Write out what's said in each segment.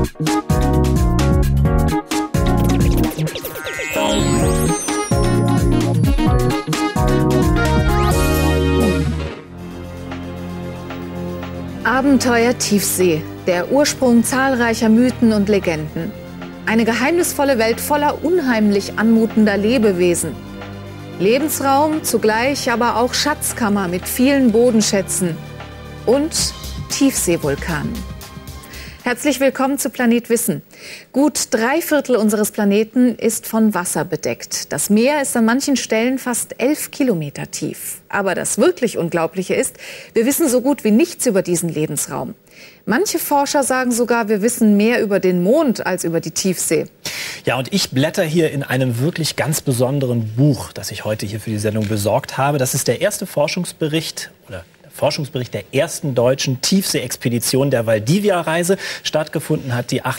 Abenteuer Tiefsee, der Ursprung zahlreicher Mythen und Legenden. Eine geheimnisvolle Welt voller unheimlich anmutender Lebewesen. Lebensraum, zugleich aber auch Schatzkammer mit vielen Bodenschätzen und Tiefseevulkanen. Herzlich willkommen zu Planet Wissen. Gut 3/4 unseres Planeten ist von Wasser bedeckt. Das Meer ist an manchen Stellen fast 11 Kilometer tief. Aber das wirklich Unglaubliche ist, wir wissen so gut wie nichts über diesen Lebensraum. Manche Forscher sagen sogar, wir wissen mehr über den Mond als über die Tiefsee. Ja, und ich blätter hier in einem wirklich ganz besonderen Buch, das ich heute hier für die Sendung besorgt habe. Das ist der erste Forschungsbericht der ersten deutschen Tiefsee-Expedition der Valdivia-Reise. Stattgefunden hat die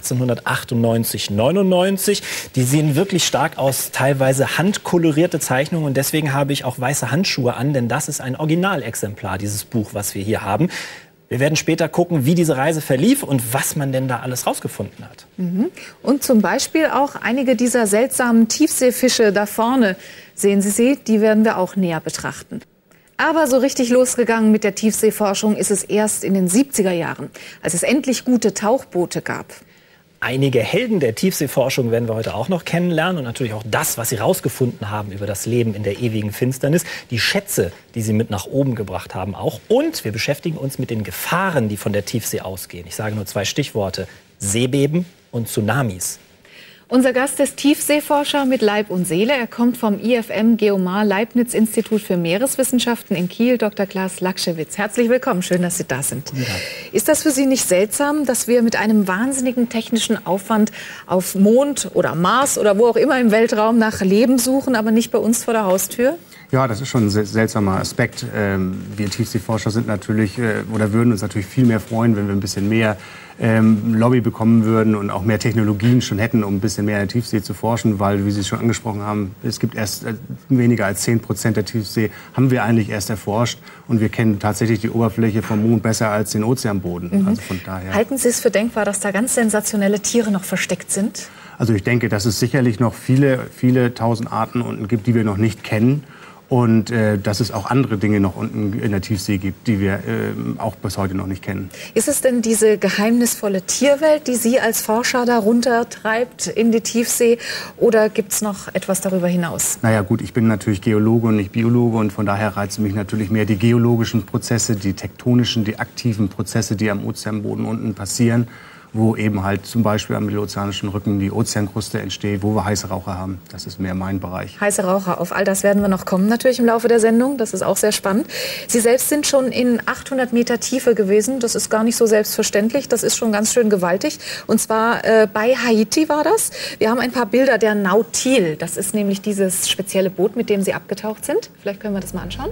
1898/99. Die sehen wirklich stark aus, teilweise handkolorierte Zeichnungen. Und deswegen habe ich auch weiße Handschuhe an, denn das ist ein Originalexemplar, dieses Buch, was wir hier haben. Wir werden später gucken, wie diese Reise verlief und was man denn da alles rausgefunden hat. Und zum Beispiel auch einige dieser seltsamen Tiefseefische da vorne. Sehen Sie sie? Die werden wir auch näher betrachten. Aber so richtig losgegangen mit der Tiefseeforschung ist es erst in den 70er Jahren, als es endlich gute Tauchboote gab. Einige Helden der Tiefseeforschung werden wir heute auch noch kennenlernen und natürlich auch das, was sie rausgefunden haben über das Leben in der ewigen Finsternis, die Schätze, die sie mit nach oben gebracht haben auch. Und wir beschäftigen uns mit den Gefahren, die von der Tiefsee ausgehen. Ich sage nur 2 Stichworte: Seebeben und Tsunamis. Unser Gast ist Tiefseeforscher mit Leib und Seele. Er kommt vom IFM Geomar Leibniz Institut für Meereswissenschaften in Kiel, Dr. Klaas Lakschewitz. Herzlich willkommen, schön, dass Sie da sind. Ja. Ist das für Sie nicht seltsam, dass wir mit einem wahnsinnigen technischen Aufwand auf Mond oder Mars oder wo auch immer im Weltraum nach Leben suchen, aber nicht bei uns vor der Haustür? Ja, das ist schon ein seltsamer Aspekt. Wir Tiefseeforscher sind natürlich oder würden uns natürlich viel mehr freuen, wenn wir ein bisschen mehr Lobby bekommen würden und auch mehr Technologien schon hätten, um ein bisschen mehr in der Tiefsee zu forschen, weil, wie Sie es schon angesprochen haben, es gibt erst weniger als 10% der Tiefsee, haben wir eigentlich erst erforscht und wir kennen tatsächlich die Oberfläche vom Mond besser als den Ozeanboden. Also von daher. Halten Sie es für denkbar, dass da ganz sensationelle Tiere noch versteckt sind? Also ich denke, dass es sicherlich noch viele tausend Arten unten gibt, die wir noch nicht kennen. Und dass es auch andere Dinge noch unten in der Tiefsee gibt, die wir auch bis heute noch nicht kennen. Ist es denn diese geheimnisvolle Tierwelt, die Sie als Forscher da runtertreibt in die Tiefsee? Oder gibt es noch etwas darüber hinaus? Naja gut, ich bin natürlich Geologe und nicht Biologe. Und von daher reizen mich natürlich mehr die geologischen Prozesse, die tektonischen, die aktiven Prozesse, die am Ozeanboden unten passieren, wo eben halt zum Beispiel am Mittelozeanischen Rücken die Ozeankruste entsteht, wo wir heiße Raucher haben. Das ist mehr mein Bereich. Heiße Raucher, auf all das werden wir noch kommen natürlich im Laufe der Sendung. Das ist auch sehr spannend. Sie selbst sind schon in 800 Meter Tiefe gewesen. Das ist gar nicht so selbstverständlich. Das ist schon ganz schön gewaltig. Und zwar bei Haiti war das. Wir haben ein paar Bilder der Nautil. Das ist nämlich dieses spezielle Boot, mit dem Sie abgetaucht sind. Vielleicht können wir das mal anschauen.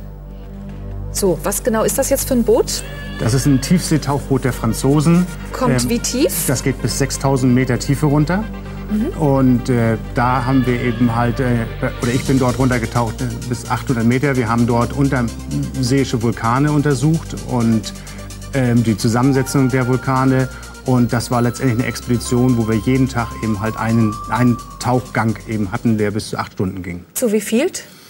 So, was genau ist das jetzt für ein Boot? Das ist ein Tiefseetauchboot der Franzosen. Kommt wie tief? Das geht bis 6000 Meter Tiefe runter. Und da haben wir eben halt, oder ich bin dort runtergetaucht bis 800 Meter. Wir haben dort unterseeische Vulkane untersucht und die Zusammensetzung der Vulkane. Und das war letztendlich eine Expedition, wo wir jeden Tag eben halt einen Tauchgang eben hatten, der bis zu 8 Stunden ging. So wie viel?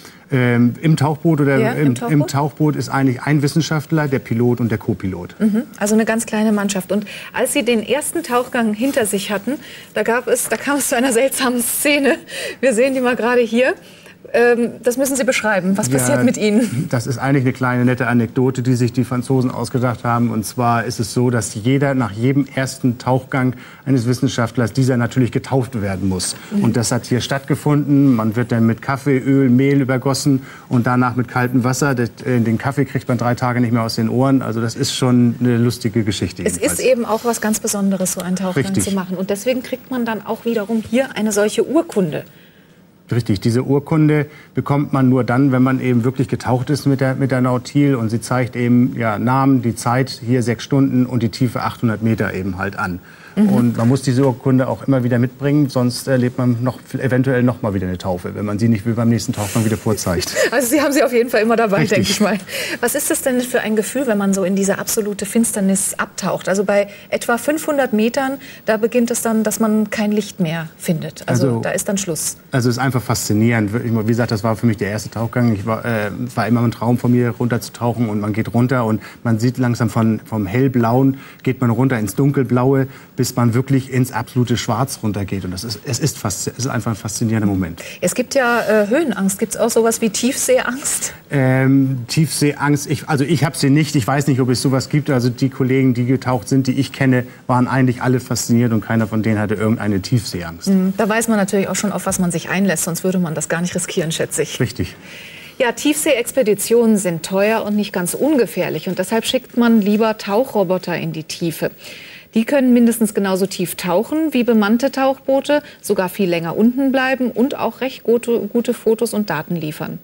Im Tauchboot oder im Tauchboot ist eigentlich ein Wissenschaftler, der Pilot und der Co-Pilot. Also eine ganz kleine Mannschaft. Und als Sie den ersten Tauchgang hinter sich hatten, da kam es zu einer seltsamen Szene. Wir sehen die mal gerade hier. Das müssen Sie beschreiben. Was passiert mit Ihnen? Das ist eigentlich eine kleine nette Anekdote, die sich die Franzosen ausgedacht haben. Und zwar ist es so, dass jeder nach jedem ersten Tauchgang eines Wissenschaftlers dieser natürlich getauft werden muss. Und das hat hier stattgefunden. Man wird dann mit Kaffee, Öl, Mehl übergossen und danach mit kaltem Wasser. Den Kaffee kriegt man 3 Tage nicht mehr aus den Ohren. Also das ist schon eine lustige Geschichte. Es ist eben auch was ganz Besonderes, so einen Tauchgang zu machen. Und deswegen kriegt man dann auch wiederum hier eine solche Urkunde. Richtig, diese Urkunde bekommt man nur dann, wenn man eben wirklich getaucht ist mit der Nautil und sie zeigt eben Namen, die Zeit, hier 6 Stunden und die Tiefe 800 Meter eben halt an. Und man muss diese Urkunde auch immer wieder mitbringen, sonst erlebt man eventuell noch mal wieder eine Taufe, wenn man sie nicht will beim nächsten Tauchgang wieder vorzeigt. Also Sie haben sie auf jeden Fall immer dabei, denke ich mal. Was ist das denn für ein Gefühl, wenn man so in diese absolute Finsternis abtaucht? Also bei etwa 500 Metern, da beginnt es dann, dass man kein Licht mehr findet. Also da ist dann Schluss. Also es ist einfach faszinierend. Wie gesagt, das war für mich der erste Tauchgang. Es war immer ein Traum von mir, runterzutauchen, und man geht runter und man sieht langsam vom hellblauen geht man runter ins dunkelblaue, bis man wirklich ins absolute Schwarz runtergeht. Und es ist einfach ein faszinierender Moment. Es gibt ja Höhenangst. Gibt es auch sowas wie Tiefseeangst? Tiefseeangst, ich habe sie nicht. Ich weiß nicht, ob es sowas gibt. Also die Kollegen, die getaucht sind, die ich kenne, waren eigentlich alle fasziniert und keiner von denen hatte irgendeine Tiefseeangst. Da weiß man natürlich auch schon, auf was man sich einlässt. Sonst würde man das gar nicht riskieren, schätze ich. Richtig. Ja, Tiefsee-Expeditionen sind teuer und nicht ganz ungefährlich. Und deshalb schickt man lieber Tauchroboter in die Tiefe. Die können mindestens genauso tief tauchen wie bemannte Tauchboote, sogar viel länger unten bleiben und auch recht gute Fotos und Daten liefern.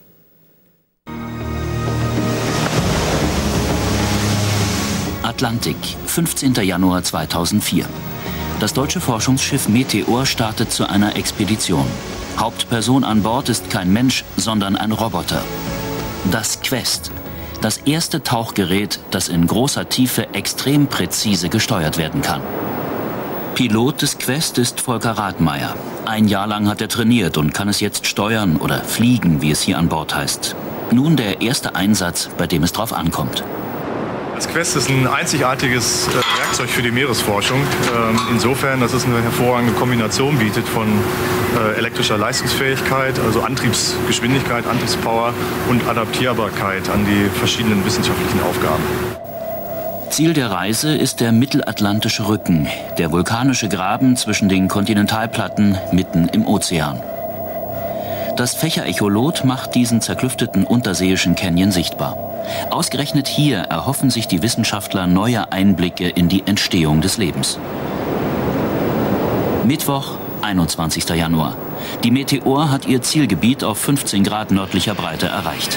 Atlantik, 15. Januar 2004. Das deutsche Forschungsschiff Meteor startet zu einer Expedition. Hauptperson an Bord ist kein Mensch, sondern ein Roboter. Das Quest. Das erste Tauchgerät, das in großer Tiefe extrem präzise gesteuert werden kann. Pilot des Quest ist Volker Rathmeier. Ein Jahr lang hat er trainiert und kann es jetzt steuern oder fliegen, wie es hier an Bord heißt. Nun der erste Einsatz, bei dem es drauf ankommt. Das Quest ist ein einzigartiges Werkzeug für die Meeresforschung. Insofern, dass es eine hervorragende Kombination bietet von elektrischer Leistungsfähigkeit, also Antriebsgeschwindigkeit, Antriebspower und Adaptierbarkeit an die verschiedenen wissenschaftlichen Aufgaben. Ziel der Reise ist der Mittelatlantische Rücken, der vulkanische Graben zwischen den Kontinentalplatten mitten im Ozean. Das Fächer-Echolot macht diesen zerklüfteten unterseeischen Canyon sichtbar. Ausgerechnet hier erhoffen sich die Wissenschaftler neue Einblicke in die Entstehung des Lebens. Mittwoch, 21. Januar. Die Meteor hat ihr Zielgebiet auf 15 Grad nördlicher Breite erreicht.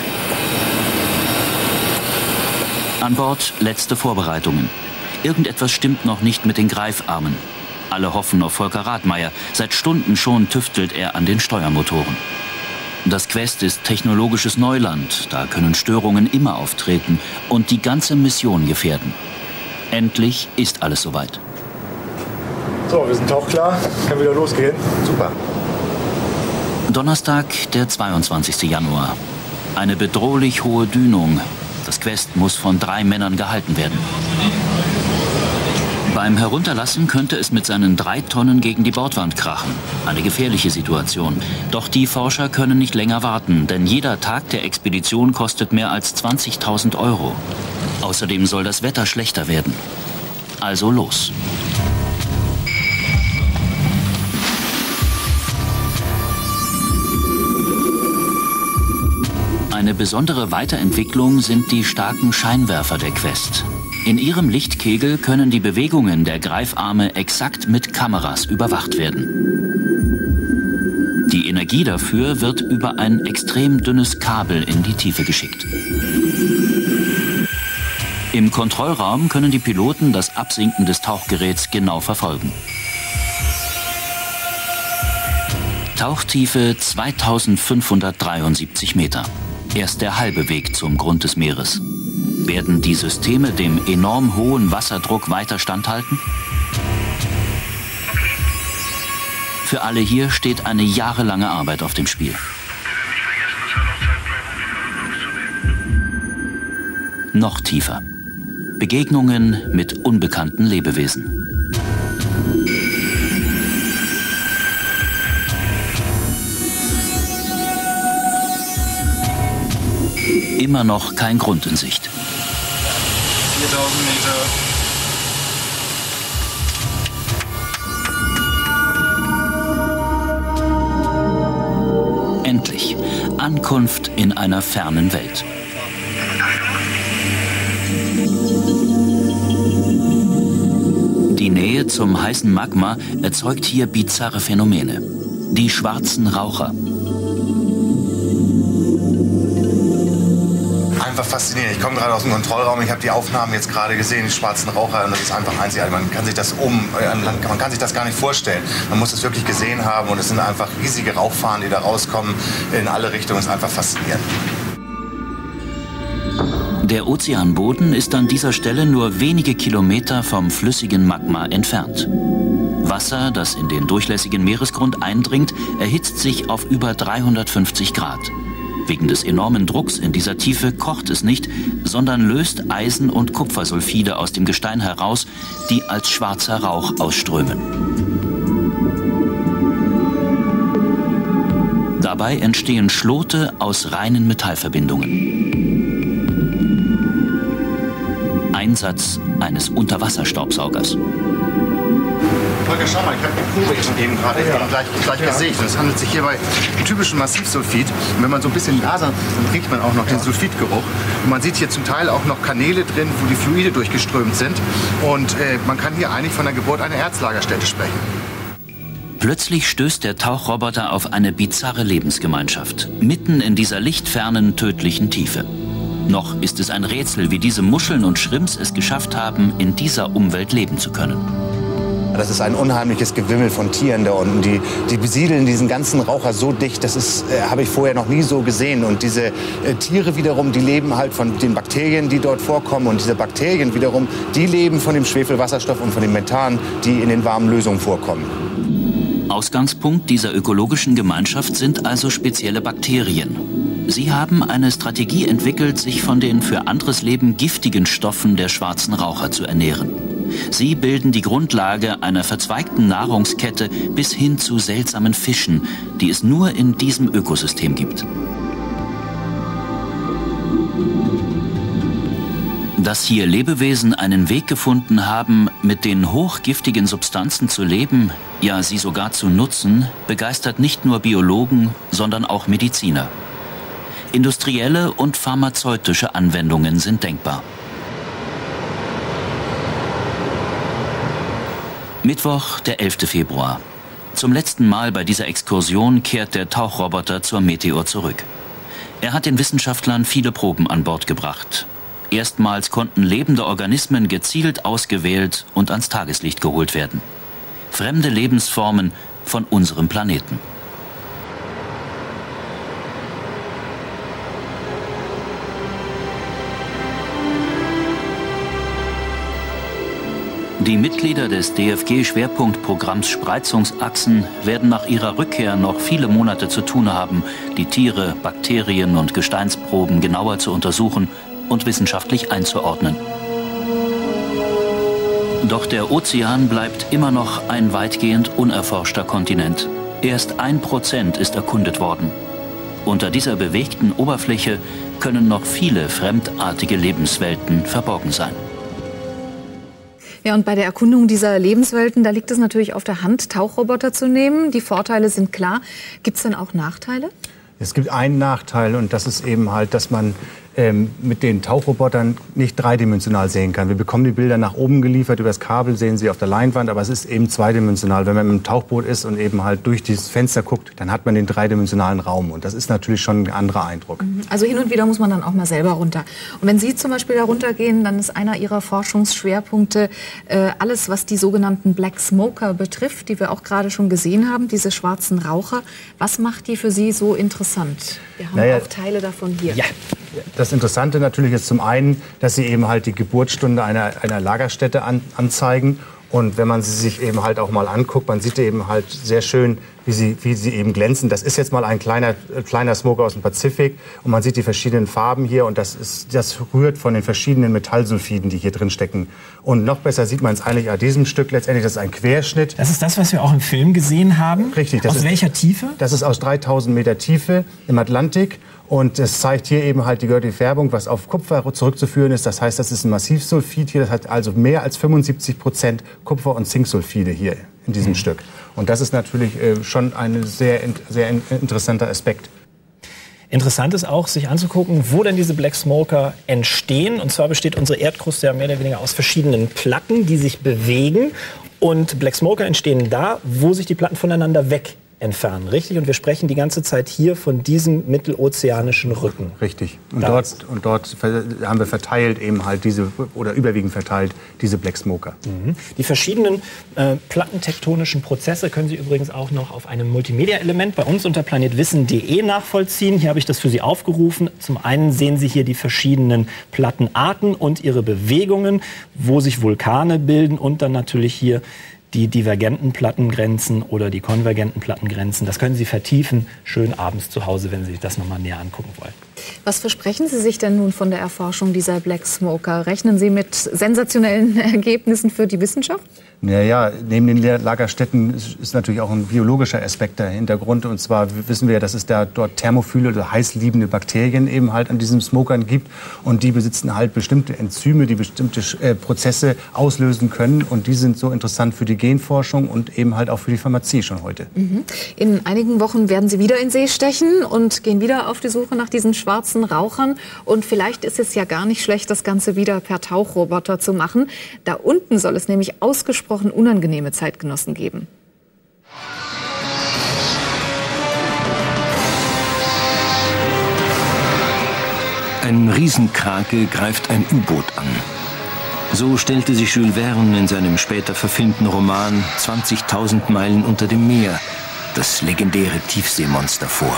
An Bord letzte Vorbereitungen. Irgendetwas stimmt noch nicht mit den Greifarmen. Alle hoffen auf Volker Rathmeier. Seit Stunden schon tüftelt er an den Steuermotoren. Das Quest ist technologisches Neuland, da können Störungen immer auftreten und die ganze Mission gefährden. Endlich ist alles soweit. So, wir sind tauchklar, kann wieder losgehen. Super. Donnerstag, der 22. Januar. Eine bedrohlich hohe Dünung. Das Quest muss von 3 Männern gehalten werden. Beim Herunterlassen könnte es mit seinen 3 Tonnen gegen die Bordwand krachen. Eine gefährliche Situation. Doch die Forscher können nicht länger warten, denn jeder Tag der Expedition kostet mehr als 20.000 Euro. Außerdem soll das Wetter schlechter werden. Also los. Eine besondere Weiterentwicklung sind die starken Scheinwerfer der Quest. In ihrem Lichtkegel können die Bewegungen der Greifarme exakt mit Kameras überwacht werden. Die Energie dafür wird über ein extrem dünnes Kabel in die Tiefe geschickt. Im Kontrollraum können die Piloten das Absinken des Tauchgeräts genau verfolgen. Tauchtiefe 2573 Meter. Erst der halbe Weg zum Grund des Meeres. Werden die Systeme dem enorm hohen Wasserdruck weiter standhalten? Für alle hier steht eine jahrelange Arbeit auf dem Spiel. Noch tiefer. Begegnungen mit unbekannten Lebewesen. Immer noch kein Grund in Sicht. 4000 Meter. Endlich. Ankunft in einer fernen Welt. Die Nähe zum heißen Magma erzeugt hier bizarre Phänomene. Die schwarzen Raucher. einfach faszinierend. Ich komme gerade aus dem Kontrollraum, ich habe die Aufnahmen jetzt gerade gesehen, die schwarzen Raucher, und das ist einfach einzigartig. Man kann sich das gar nicht vorstellen. Man muss es wirklich gesehen haben, und es sind einfach riesige Rauchfahnen, die da rauskommen in alle Richtungen. Das ist einfach faszinierend. Der Ozeanboden ist an dieser Stelle nur wenige Kilometer vom flüssigen Magma entfernt. Wasser, das in den durchlässigen Meeresgrund eindringt, erhitzt sich auf über 350 Grad. Wegen des enormen Drucks in dieser Tiefe kocht es nicht, sondern löst Eisen- und Kupfersulfide aus dem Gestein heraus, die als schwarzer Rauch ausströmen. Dabei entstehen Schlote aus reinen Metallverbindungen. Einsatz eines Unterwasserstaubsaugers. Volker, schau mal, ich habe die Probe eben gerade gleich gesehen. Es handelt sich hier bei typischem Massivsulfid. Und wenn man so ein bisschen lasert, dann riecht man auch noch den Sulfidgeruch. Und man sieht hier zum Teil auch noch Kanäle drin, wo die Fluide durchgeströmt sind. Und man kann hier eigentlich von der Geburt einer Erzlagerstätte sprechen. Plötzlich stößt der Tauchroboter auf eine bizarre Lebensgemeinschaft, mitten in dieser lichtfernen, tödlichen Tiefe. Noch ist es ein Rätsel, wie diese Muscheln und Shrimps es geschafft haben, in dieser Umwelt leben zu können. Das ist ein unheimliches Gewimmel von Tieren da unten. Die besiedeln diesen ganzen Raucher so dicht, das habe ich vorher noch nie so gesehen. Und diese Tiere wiederum, die leben halt von den Bakterien, die dort vorkommen. Und diese Bakterien wiederum, die leben von dem Schwefelwasserstoff und von dem Methan, die in den warmen Lösungen vorkommen. Ausgangspunkt dieser ökologischen Gemeinschaft sind also spezielle Bakterien. Sie haben eine Strategie entwickelt, sich von den für anderes Leben giftigen Stoffen der schwarzen Raucher zu ernähren. Sie bilden die Grundlage einer verzweigten Nahrungskette bis hin zu seltsamen Fischen, die es nur in diesem Ökosystem gibt. Dass hier Lebewesen einen Weg gefunden haben, mit den hochgiftigen Substanzen zu leben, ja sie sogar zu nutzen, begeistert nicht nur Biologen, sondern auch Mediziner. Industrielle und pharmazeutische Anwendungen sind denkbar. Mittwoch, der 11. Februar. Zum letzten Mal bei dieser Exkursion kehrt der Tauchroboter zur Meteor zurück. Er hat den Wissenschaftlern viele Proben an Bord gebracht. Erstmals konnten lebende Organismen gezielt ausgewählt und ans Tageslicht geholt werden. Fremde Lebensformen von unserem Planeten. Die Mitglieder des DFG-Schwerpunktprogramms Spreizungsachsen werden nach ihrer Rückkehr noch viele Monate zu tun haben, die Tiere, Bakterien und Gesteinsproben genauer zu untersuchen und wissenschaftlich einzuordnen. Doch der Ozean bleibt immer noch ein weitgehend unerforschter Kontinent. Erst 1% ist erkundet worden. Unter dieser bewegten Oberfläche können noch viele fremdartige Lebenswelten verborgen sein. Ja, und bei der Erkundung dieser Lebenswelten, da liegt es natürlich auf der Hand, Tauchroboter zu nehmen. Die Vorteile sind klar. Gibt es denn auch Nachteile? Es gibt einen Nachteil, und das ist eben halt, dass man mit den Tauchrobotern nicht dreidimensional sehen kann. Wir bekommen die Bilder nach oben geliefert, über das Kabel sehen sie auf der Leinwand, aber es ist eben zweidimensional. Wenn man im Tauchboot ist und eben halt durch dieses Fenster guckt, dann hat man den dreidimensionalen Raum, und das ist natürlich schon ein anderer Eindruck. Also hin und wieder muss man dann auch mal selber runter. Und wenn Sie zum Beispiel da runtergehen, dann ist einer Ihrer Forschungsschwerpunkte alles, was die sogenannten Black Smoker betrifft, die wir auch gerade schon gesehen haben, diese schwarzen Raucher. Was macht die für Sie so interessant? Wir haben auch Teile davon hier. Ja. Das Interessante natürlich ist zum einen, dass sie eben halt die Geburtsstunde einer Lagerstätte anzeigen. Und wenn man sie sich eben halt auch mal anguckt, man sieht eben halt sehr schön, wie sie eben glänzen. Das ist jetzt mal ein kleiner Smoker aus dem Pazifik. Und man sieht die verschiedenen Farben hier. Und das rührt von den verschiedenen Metallsulfiden, die hier drin stecken. Und noch besser sieht man es eigentlich an diesem Stück letztendlich. Das ist ein Querschnitt. Das ist das, was wir auch im Film gesehen haben? Richtig. Aus welcher Tiefe? Das ist aus 3000 Meter Tiefe im Atlantik. Und es zeigt hier eben halt die göttliche Färbung, was auf Kupfer zurückzuführen ist. Das heißt, das ist ein Massivsulfid hier. Das hat also mehr als 75% Kupfer- und Zinksulfide hier in diesem Stück. Und das ist natürlich schon ein sehr interessanter Aspekt. Interessant ist auch, sich anzugucken, wo denn diese Black Smoker entstehen. Und zwar besteht unsere Erdkruste ja mehr oder weniger aus verschiedenen Platten, die sich bewegen. Und Black Smoker entstehen da, wo sich die Platten voneinander weg entfernen, richtig? Und wir sprechen die ganze Zeit hier von diesem mittelozeanischen Rücken. Richtig. Und dort haben wir verteilt eben halt überwiegend verteilt diese Black Smoker. Die verschiedenen plattentektonischen Prozesse können Sie übrigens auch noch auf einem Multimedia-Element bei uns unter planetwissen.de nachvollziehen. Hier habe ich das für Sie aufgerufen. Zum einen sehen Sie hier die verschiedenen Plattenarten und ihre Bewegungen, wo sich Vulkane bilden, und dann natürlich hier die divergenten Plattengrenzen oder die konvergenten Plattengrenzen. Das können Sie vertiefen, schön abends zu Hause, wenn Sie sich das nochmal näher angucken wollen. Was versprechen Sie sich denn nun von der Erforschung dieser Black Smoker? Rechnen Sie mit sensationellen Ergebnissen für die Wissenschaft? Naja, neben den Lagerstätten ist natürlich auch ein biologischer Aspekt der Hintergrund. Und zwar wissen wir, dass es dort thermophile oder heißliebende Bakterien eben halt an diesen Smokern gibt. Und die besitzen halt bestimmte Enzyme, die bestimmte Prozesse auslösen können. Und die sind so interessant für die Genforschung und eben halt auch für die Pharmazie schon heute. In einigen Wochen werden Sie wieder in See stechen und gehen wieder auf die Suche nach diesen schwarzen Rauchern. Und vielleicht ist es ja gar nicht schlecht, das Ganze wieder per Tauchroboter zu machen. Da unten soll es nämlich ausgesprochen unangenehme Zeitgenossen geben. Ein Riesenkrake greift ein U-Boot an. So stellte sich Jules Verne in seinem später verfilmten Roman 20.000 Meilen unter dem Meer das legendäre Tiefseemonster vor.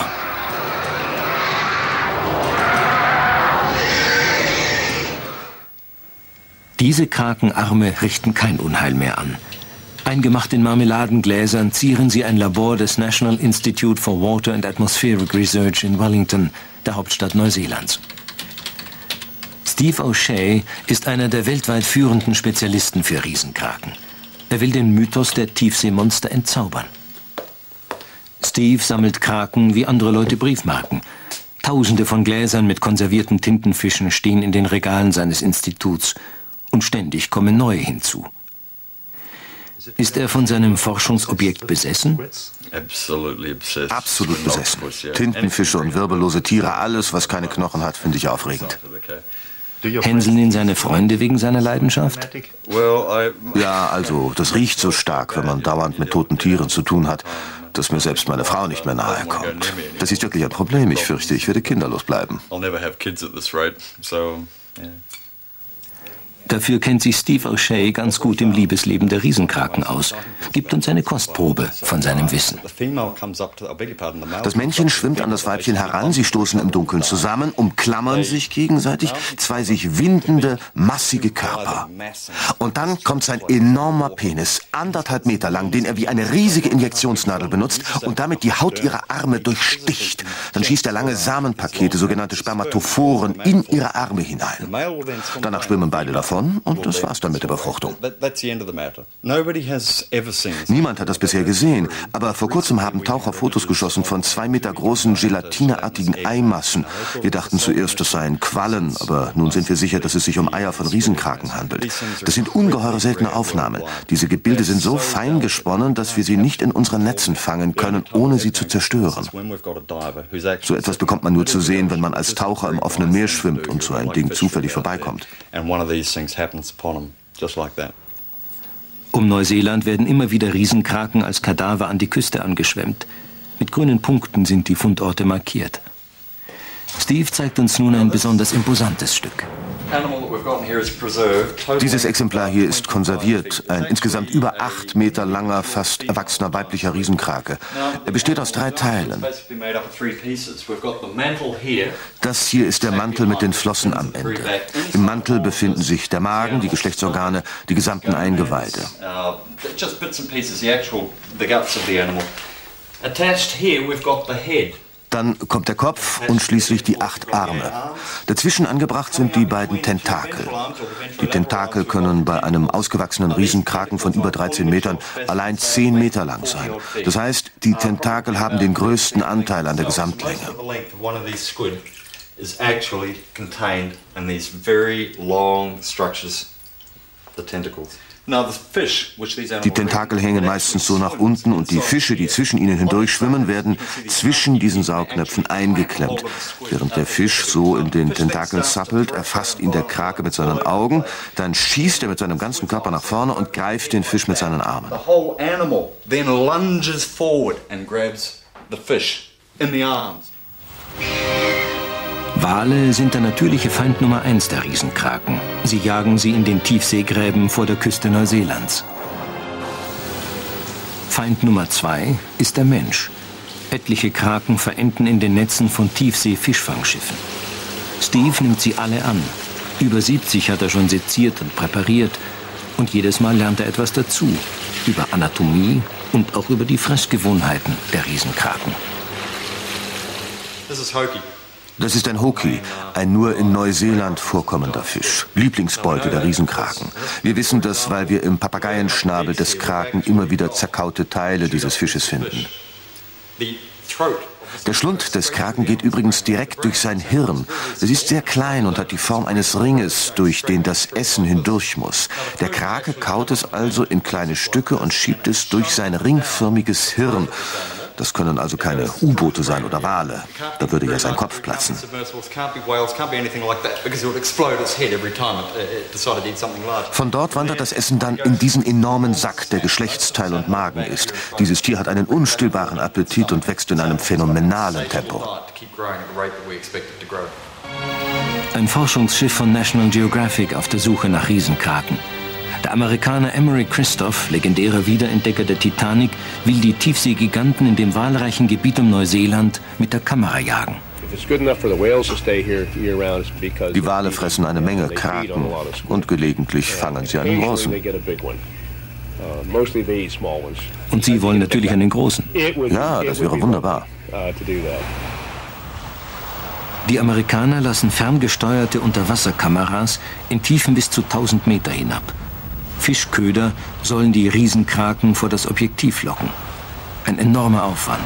Diese Krakenarme richten kein Unheil mehr an. Eingemacht in Marmeladengläsern zieren sie ein Labor des National Institute for Water and Atmospheric Research in Wellington, der Hauptstadt Neuseelands. Steve O'Shea ist einer der weltweit führenden Spezialisten für Riesenkraken. Er will den Mythos der Tiefseemonster entzaubern. Steve sammelt Kraken wie andere Leute Briefmarken. Tausende von Gläsern mit konservierten Tintenfischen stehen in den Regalen seines Instituts. Und ständig kommen neue hinzu. Ist er von seinem Forschungsobjekt besessen? Absolut besessen. Tintenfische und wirbellose Tiere, alles, was keine Knochen hat, finde ich aufregend. Hänseln ihn seine Freunde wegen seiner Leidenschaft? Ja, also, das riecht so stark, wenn man dauernd mit toten Tieren zu tun hat, dass mir selbst meine Frau nicht mehr nahe kommt. Das ist wirklich ein Problem. Ich fürchte, ich werde kinderlos bleiben. Dafür kennt sich Steve O'Shea ganz gut im Liebesleben der Riesenkraken aus, gibt uns eine Kostprobe von seinem Wissen. Das Männchen schwimmt an das Weibchen heran, sie stoßen im Dunkeln zusammen, umklammern sich gegenseitig, zwei sich windende, massige Körper. Und dann kommt sein enormer Penis, 1,5 Meter lang, den er wie eine riesige Injektionsnadel benutzt und damit die Haut ihrer Arme durchsticht. Dann schießt er lange Samenpakete, sogenannte Spermatophoren, in ihre Arme hinein. Danach schwimmen beide davon. Und das war's dann mit der Befruchtung. Niemand hat das bisher gesehen, aber vor kurzem haben Taucher Fotos geschossen von 2 Meter großen, gelatineartigen Eimassen. Wir dachten zuerst, das seien Quallen, aber nun sind wir sicher, dass es sich um Eier von Riesenkraken handelt. Das sind ungeheure seltene Aufnahmen. Diese Gebilde sind so fein gesponnen, dass wir sie nicht in unseren Netzen fangen können, ohne sie zu zerstören. So etwas bekommt man nur zu sehen, wenn man als Taucher im offenen Meer schwimmt und so ein Ding zufällig vorbeikommt. Um Neuseeland werden immer wieder Riesenkraken als Kadaver an die Küste angeschwemmt. Mit grünen Punkten sind die Fundorte markiert. Steve zeigt uns nun ein besonders imposantes Stück. Dieses Exemplar hier ist konserviert, ein insgesamt über 8 Meter langer, fast erwachsener weiblicher Riesenkrake. Er besteht aus 3 Teilen. Das hier ist der Mantel mit den Flossen am Ende. Im Mantel befinden sich der Magen, die Geschlechtsorgane, die gesamten Eingeweide. Dann kommt der Kopf und schließlich die 8 Arme. Dazwischen angebracht sind die beiden Tentakel. Die Tentakel können bei einem ausgewachsenen Riesenkraken von über 13 Metern allein 10 Meter lang sein. Das heißt, die Tentakel haben den größten Anteil an der Gesamtlänge. Die Tentakel hängen meistens so nach unten und die Fische, die zwischen ihnen hindurch schwimmen, werden zwischen diesen Saugnäpfen eingeklemmt. Während der Fisch so in den Tentakeln zappelt, erfasst ihn der Krake mit seinen Augen, dann schießt er mit seinem ganzen Körper nach vorne und greift den Fisch mit seinen Armen. Wale sind der natürliche Feind Nummer 1 der Riesenkraken. Sie jagen sie in den Tiefseegräben vor der Küste Neuseelands. Feind Nummer 2 ist der Mensch. Etliche Kraken verenden in den Netzen von Tiefsee-Fischfangschiffen. Steve nimmt sie alle an. Über 70 hat er schon seziert und präpariert. Und jedes Mal lernt er etwas dazu. Über Anatomie und auch über die Fressgewohnheiten der Riesenkraken. Das ist ein Hoki, ein nur in Neuseeland vorkommender Fisch. Lieblingsbeute der Riesenkraken. Wir wissen das, weil wir im Papageienschnabel des Kraken immer wieder zerkaute Teile dieses Fisches finden. Der Schlund des Kraken geht übrigens direkt durch sein Hirn. Es ist sehr klein und hat die Form eines Ringes, durch den das Essen hindurch muss. Der Krake kaut es also in kleine Stücke und schiebt es durch sein ringförmiges Hirn. Das können also keine U-Boote sein oder Wale. Da würde ja sein Kopf platzen. Von dort wandert das Essen dann in diesen enormen Sack, der Geschlechtsteil und Magen ist. Dieses Tier hat einen unstillbaren Appetit und wächst in einem phänomenalen Tempo. Ein Forschungsschiff von National Geographic auf der Suche nach Riesenkraken. Der Amerikaner Emery Christoph, legendärer Wiederentdecker der Titanic, will die Tiefseegiganten in dem walreichen Gebiet um Neuseeland mit der Kamera jagen. Die Wale fressen eine Menge Kraken und gelegentlich fangen sie einen großen. Und Sie wollen natürlich einen großen. Ja, das wäre wunderbar. Die Amerikaner lassen ferngesteuerte Unterwasserkameras in Tiefen bis zu 1000 Meter hinab. Fischköder sollen die Riesenkraken vor das Objektiv locken. Ein enormer Aufwand.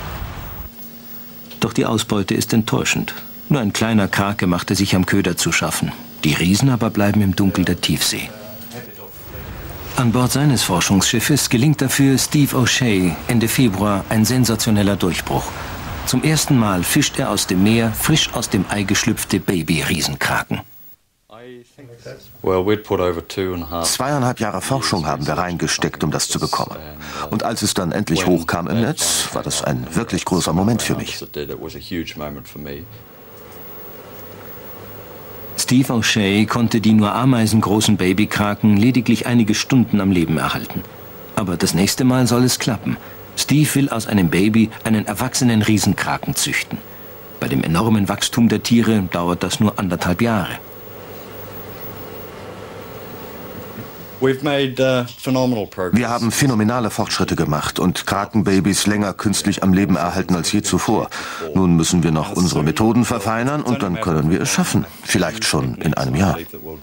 Doch die Ausbeute ist enttäuschend. Nur ein kleiner Krake machte sich am Köder zu schaffen. Die Riesen aber bleiben im Dunkel der Tiefsee. An Bord seines Forschungsschiffes gelingt dafür Steve O'Shea Ende Februar ein sensationeller Durchbruch. Zum ersten Mal fischt er aus dem Meer frisch aus dem Ei geschlüpfte Baby-Riesenkraken. 2,5 Jahre Forschung haben wir reingesteckt, um das zu bekommen. Und als es dann endlich hochkam im Netz, war das ein wirklich großer Moment für mich. Steve O'Shea konnte die nur ameisengroßen Babykraken lediglich einige Stunden am Leben erhalten. Aber das nächste Mal soll es klappen. Steve will aus einem Baby einen erwachsenen Riesenkraken züchten. Bei dem enormen Wachstum der Tiere dauert das nur 1,5 Jahre. Wir haben phänomenale Fortschritte gemacht und Krakenbabys länger künstlich am Leben erhalten als je zuvor. Nun müssen wir noch unsere Methoden verfeinern und dann können wir es schaffen. Vielleicht schon in einem Jahr.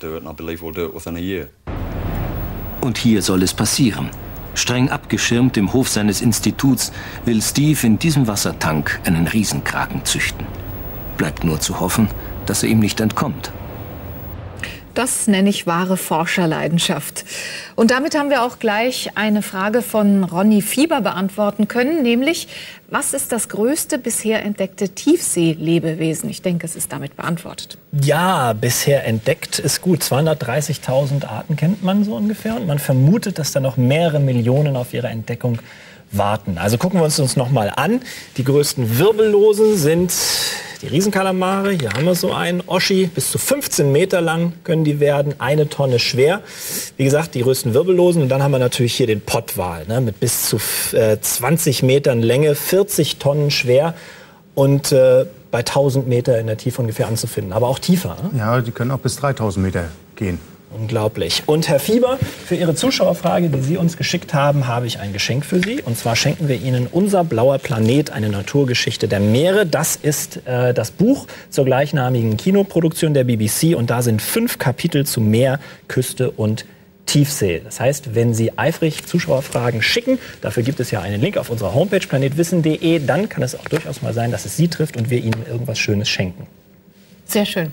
Und hier soll es passieren. Streng abgeschirmt im Hof seines Instituts will Steve in diesem Wassertank einen Riesenkraken züchten. Bleibt nur zu hoffen, dass er ihm nicht entkommt. Das nenne ich wahre Forscherleidenschaft. Und damit haben wir auch gleich eine Frage von Ronny Fieber beantworten können, nämlich, was ist das größte bisher entdeckte Tiefseelebewesen? Ich denke, es ist damit beantwortet. Ja, bisher entdeckt ist gut. 230.000 Arten kennt man so ungefähr. Und man vermutet, dass da noch mehrere Millionen auf ihre Entdeckung warten. Also gucken wir uns noch mal an. Die größten Wirbellosen sind die Riesenkalamare. Hier haben wir so einen Oschi. Bis zu 15 Meter lang können die werden, 1 Tonne schwer. Wie gesagt, die größten Wirbellosen. Und dann haben wir natürlich hier den Pottwal, ne, mit bis zu 20 Metern Länge, 40 Tonnen schwer und bei 1000 Meter in der Tiefe ungefähr anzufinden. Aber auch tiefer. Ne? Ja, die können auch bis 3000 Meter gehen. Unglaublich. Und Herr Fieber, für Ihre Zuschauerfrage, die Sie uns geschickt haben, habe ich ein Geschenk für Sie. Und zwar schenken wir Ihnen Unser blauer Planet, eine Naturgeschichte der Meere. Das ist das Buch zur gleichnamigen Kinoproduktion der BBC. Und da sind 5 Kapitel zu Meer, Küste und Tiefsee. Das heißt, wenn Sie eifrig Zuschauerfragen schicken, dafür gibt es ja einen Link auf unserer Homepage planetwissen.de, dann kann es auch durchaus mal sein, dass es Sie trifft und wir Ihnen irgendwas Schönes schenken. Sehr schön.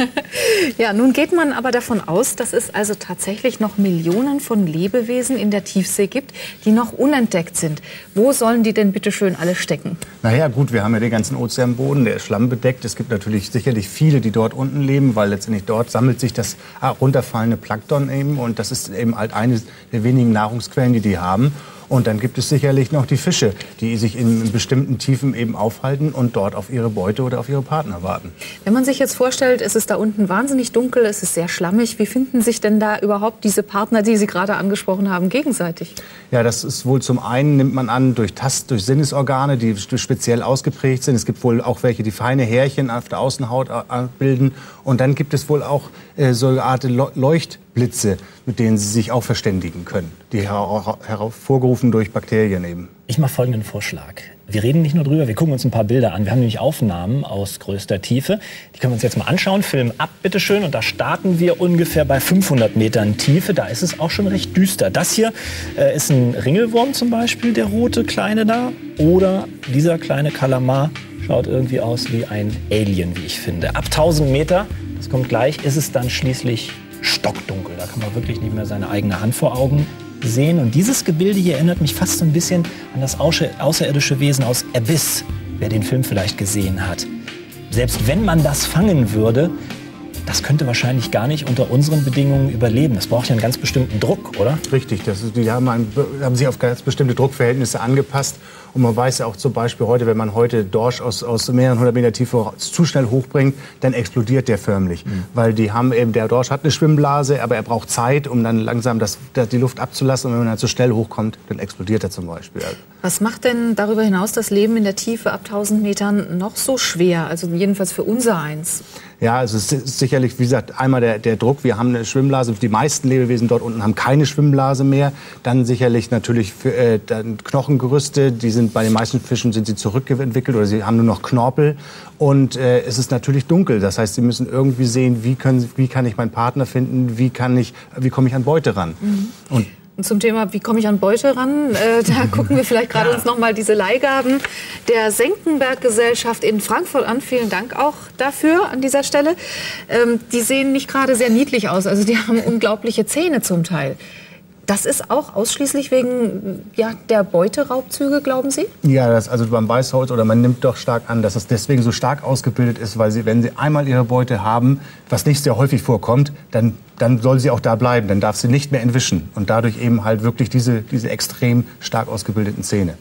Ja, nun geht man aber davon aus, dass es also tatsächlich noch Millionen von Lebewesen in der Tiefsee gibt, die noch unentdeckt sind. Wo sollen die denn bitte schön alle stecken? Naja, gut, wir haben ja den ganzen Ozeanboden, der ist sclammbedeckt. Es gibt natürlich sicherlich viele, die dort unten leben, weil letztendlich dort sammelt sich das runterfallende Plankton eben. Und das ist eben halt eine der wenigen Nahrungsquellen, die haben. Und dann gibt es sicherlich noch die Fische, die sich in bestimmten Tiefen eben aufhalten und dort auf ihre Beute oder auf ihre Partner warten. Wenn man sich jetzt vorstellt, es ist da unten wahnsinnig dunkel, es ist sehr schlammig, wie finden sich denn da überhaupt diese Partner, die Sie gerade angesprochen haben, gegenseitig? Ja, das ist wohl zum einen, nimmt man an, durch Sinnesorgane, die speziell ausgeprägt sind. Es gibt wohl auch welche, die feine Härchen auf der Außenhaut bilden. Und dann gibt es wohl auch so eine Art Leuchtblitze, mit denen sie sich auch verständigen können, die hervorgerufen durch Bakterien eben. Ich mache folgenden Vorschlag. Wir reden nicht nur drüber, wir gucken uns ein paar Bilder an. Wir haben nämlich Aufnahmen aus größter Tiefe. Die können wir uns jetzt mal anschauen. Film ab, bitteschön. Und da starten wir ungefähr bei 500 Metern Tiefe. Da ist es auch schon recht düster. Das hier ist ein Ringelwurm zum Beispiel, der rote kleine da. Oder dieser kleine Kalamar schaut irgendwie aus wie ein Alien, wie ich finde. Ab 1000 Meter, das kommt gleich, ist es dann schließlich stockdunkel. Da kann man wirklich nicht mehr seine eigene Hand vor Augen sehen. Und dieses Gebilde hier erinnert mich fast so ein bisschen an das außerirdische Wesen aus Abyss, wer den Film vielleicht gesehen hat. Selbst wenn man das fangen würde, das könnte wahrscheinlich gar nicht unter unseren Bedingungen überleben. Das braucht ja einen ganz bestimmten Druck, oder? Richtig, die haben sich auf ganz bestimmte Druckverhältnisse angepasst. Und man weiß ja auch zum Beispiel heute, wenn man heute Dorsch aus mehreren hundert Meter Tiefe zu schnell hochbringt, dann explodiert der förmlich. Weil der Dorsch hat eine Schwimmblase, aber er braucht Zeit, um dann langsam die Luft abzulassen. Und wenn man dann zu schnell hochkommt, dann explodiert er zum Beispiel. Was macht denn darüber hinaus das Leben in der Tiefe ab 1000 Metern noch so schwer? Also jedenfalls für unser Eins. Ja, also es ist sicherlich, wie gesagt, einmal der Druck. Wir haben eine Schwimmblase. Die meisten Lebewesen dort unten haben keine Schwimmblase mehr. Dann sicherlich natürlich dann Knochengerüste. Die sind bei den meisten Fischen sind sie zurückentwickelt oder sie haben nur noch Knorpel. Und es ist natürlich dunkel. Das heißt, sie müssen irgendwie sehen, wie kann ich meinen Partner finden, wie komme ich an Beute ran. Und zum Thema, wie komme ich an Beute ran, da gucken wir vielleicht gerade uns noch mal diese Leihgaben der Senckenberg-Gesellschaft in Frankfurt an. Vielen Dank auch dafür an dieser Stelle. Die sehen nicht gerade sehr niedlich aus, also die haben unglaubliche Zähne zum Teil. Das ist auch ausschließlich wegen der Beuteraubzüge, glauben Sie? Ja, also beim Weißholz, oder man nimmt doch stark an, dass es deswegen so stark ausgebildet ist, weil wenn sie einmal ihre Beute haben, was nicht sehr häufig vorkommt, dann soll sie auch da bleiben, dann darf sie nicht mehr entwischen. Und dadurch eben halt wirklich diese extrem stark ausgebildeten Zähne.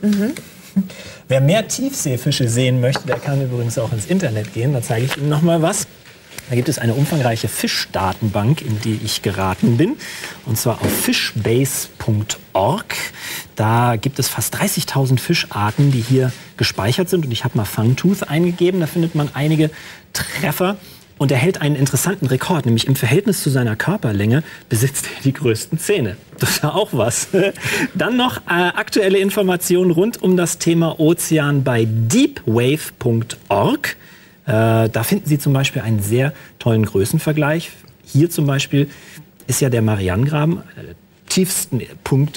Wer mehr Tiefseefische sehen möchte, der kann übrigens auch ins Internet gehen. Da zeige ich Ihnen noch mal was. Da gibt es eine umfangreiche Fischdatenbank, in die ich geraten bin, und zwar auf fishbase.org. Da gibt es fast 30.000 Fischarten, die hier gespeichert sind. Und ich habe mal Fangtooth eingegeben, da findet man einige Treffer. Und er hält einen interessanten Rekord, nämlich im Verhältnis zu seiner Körperlänge besitzt er die größten Zähne. Das ist ja auch was. Dann noch aktuelle Informationen rund um das Thema Ozean bei deepwave.org. Da finden Sie zum Beispiel einen sehr tollen Größenvergleich. Hier zum Beispiel ist ja der Marianengraben, tiefsten Punkte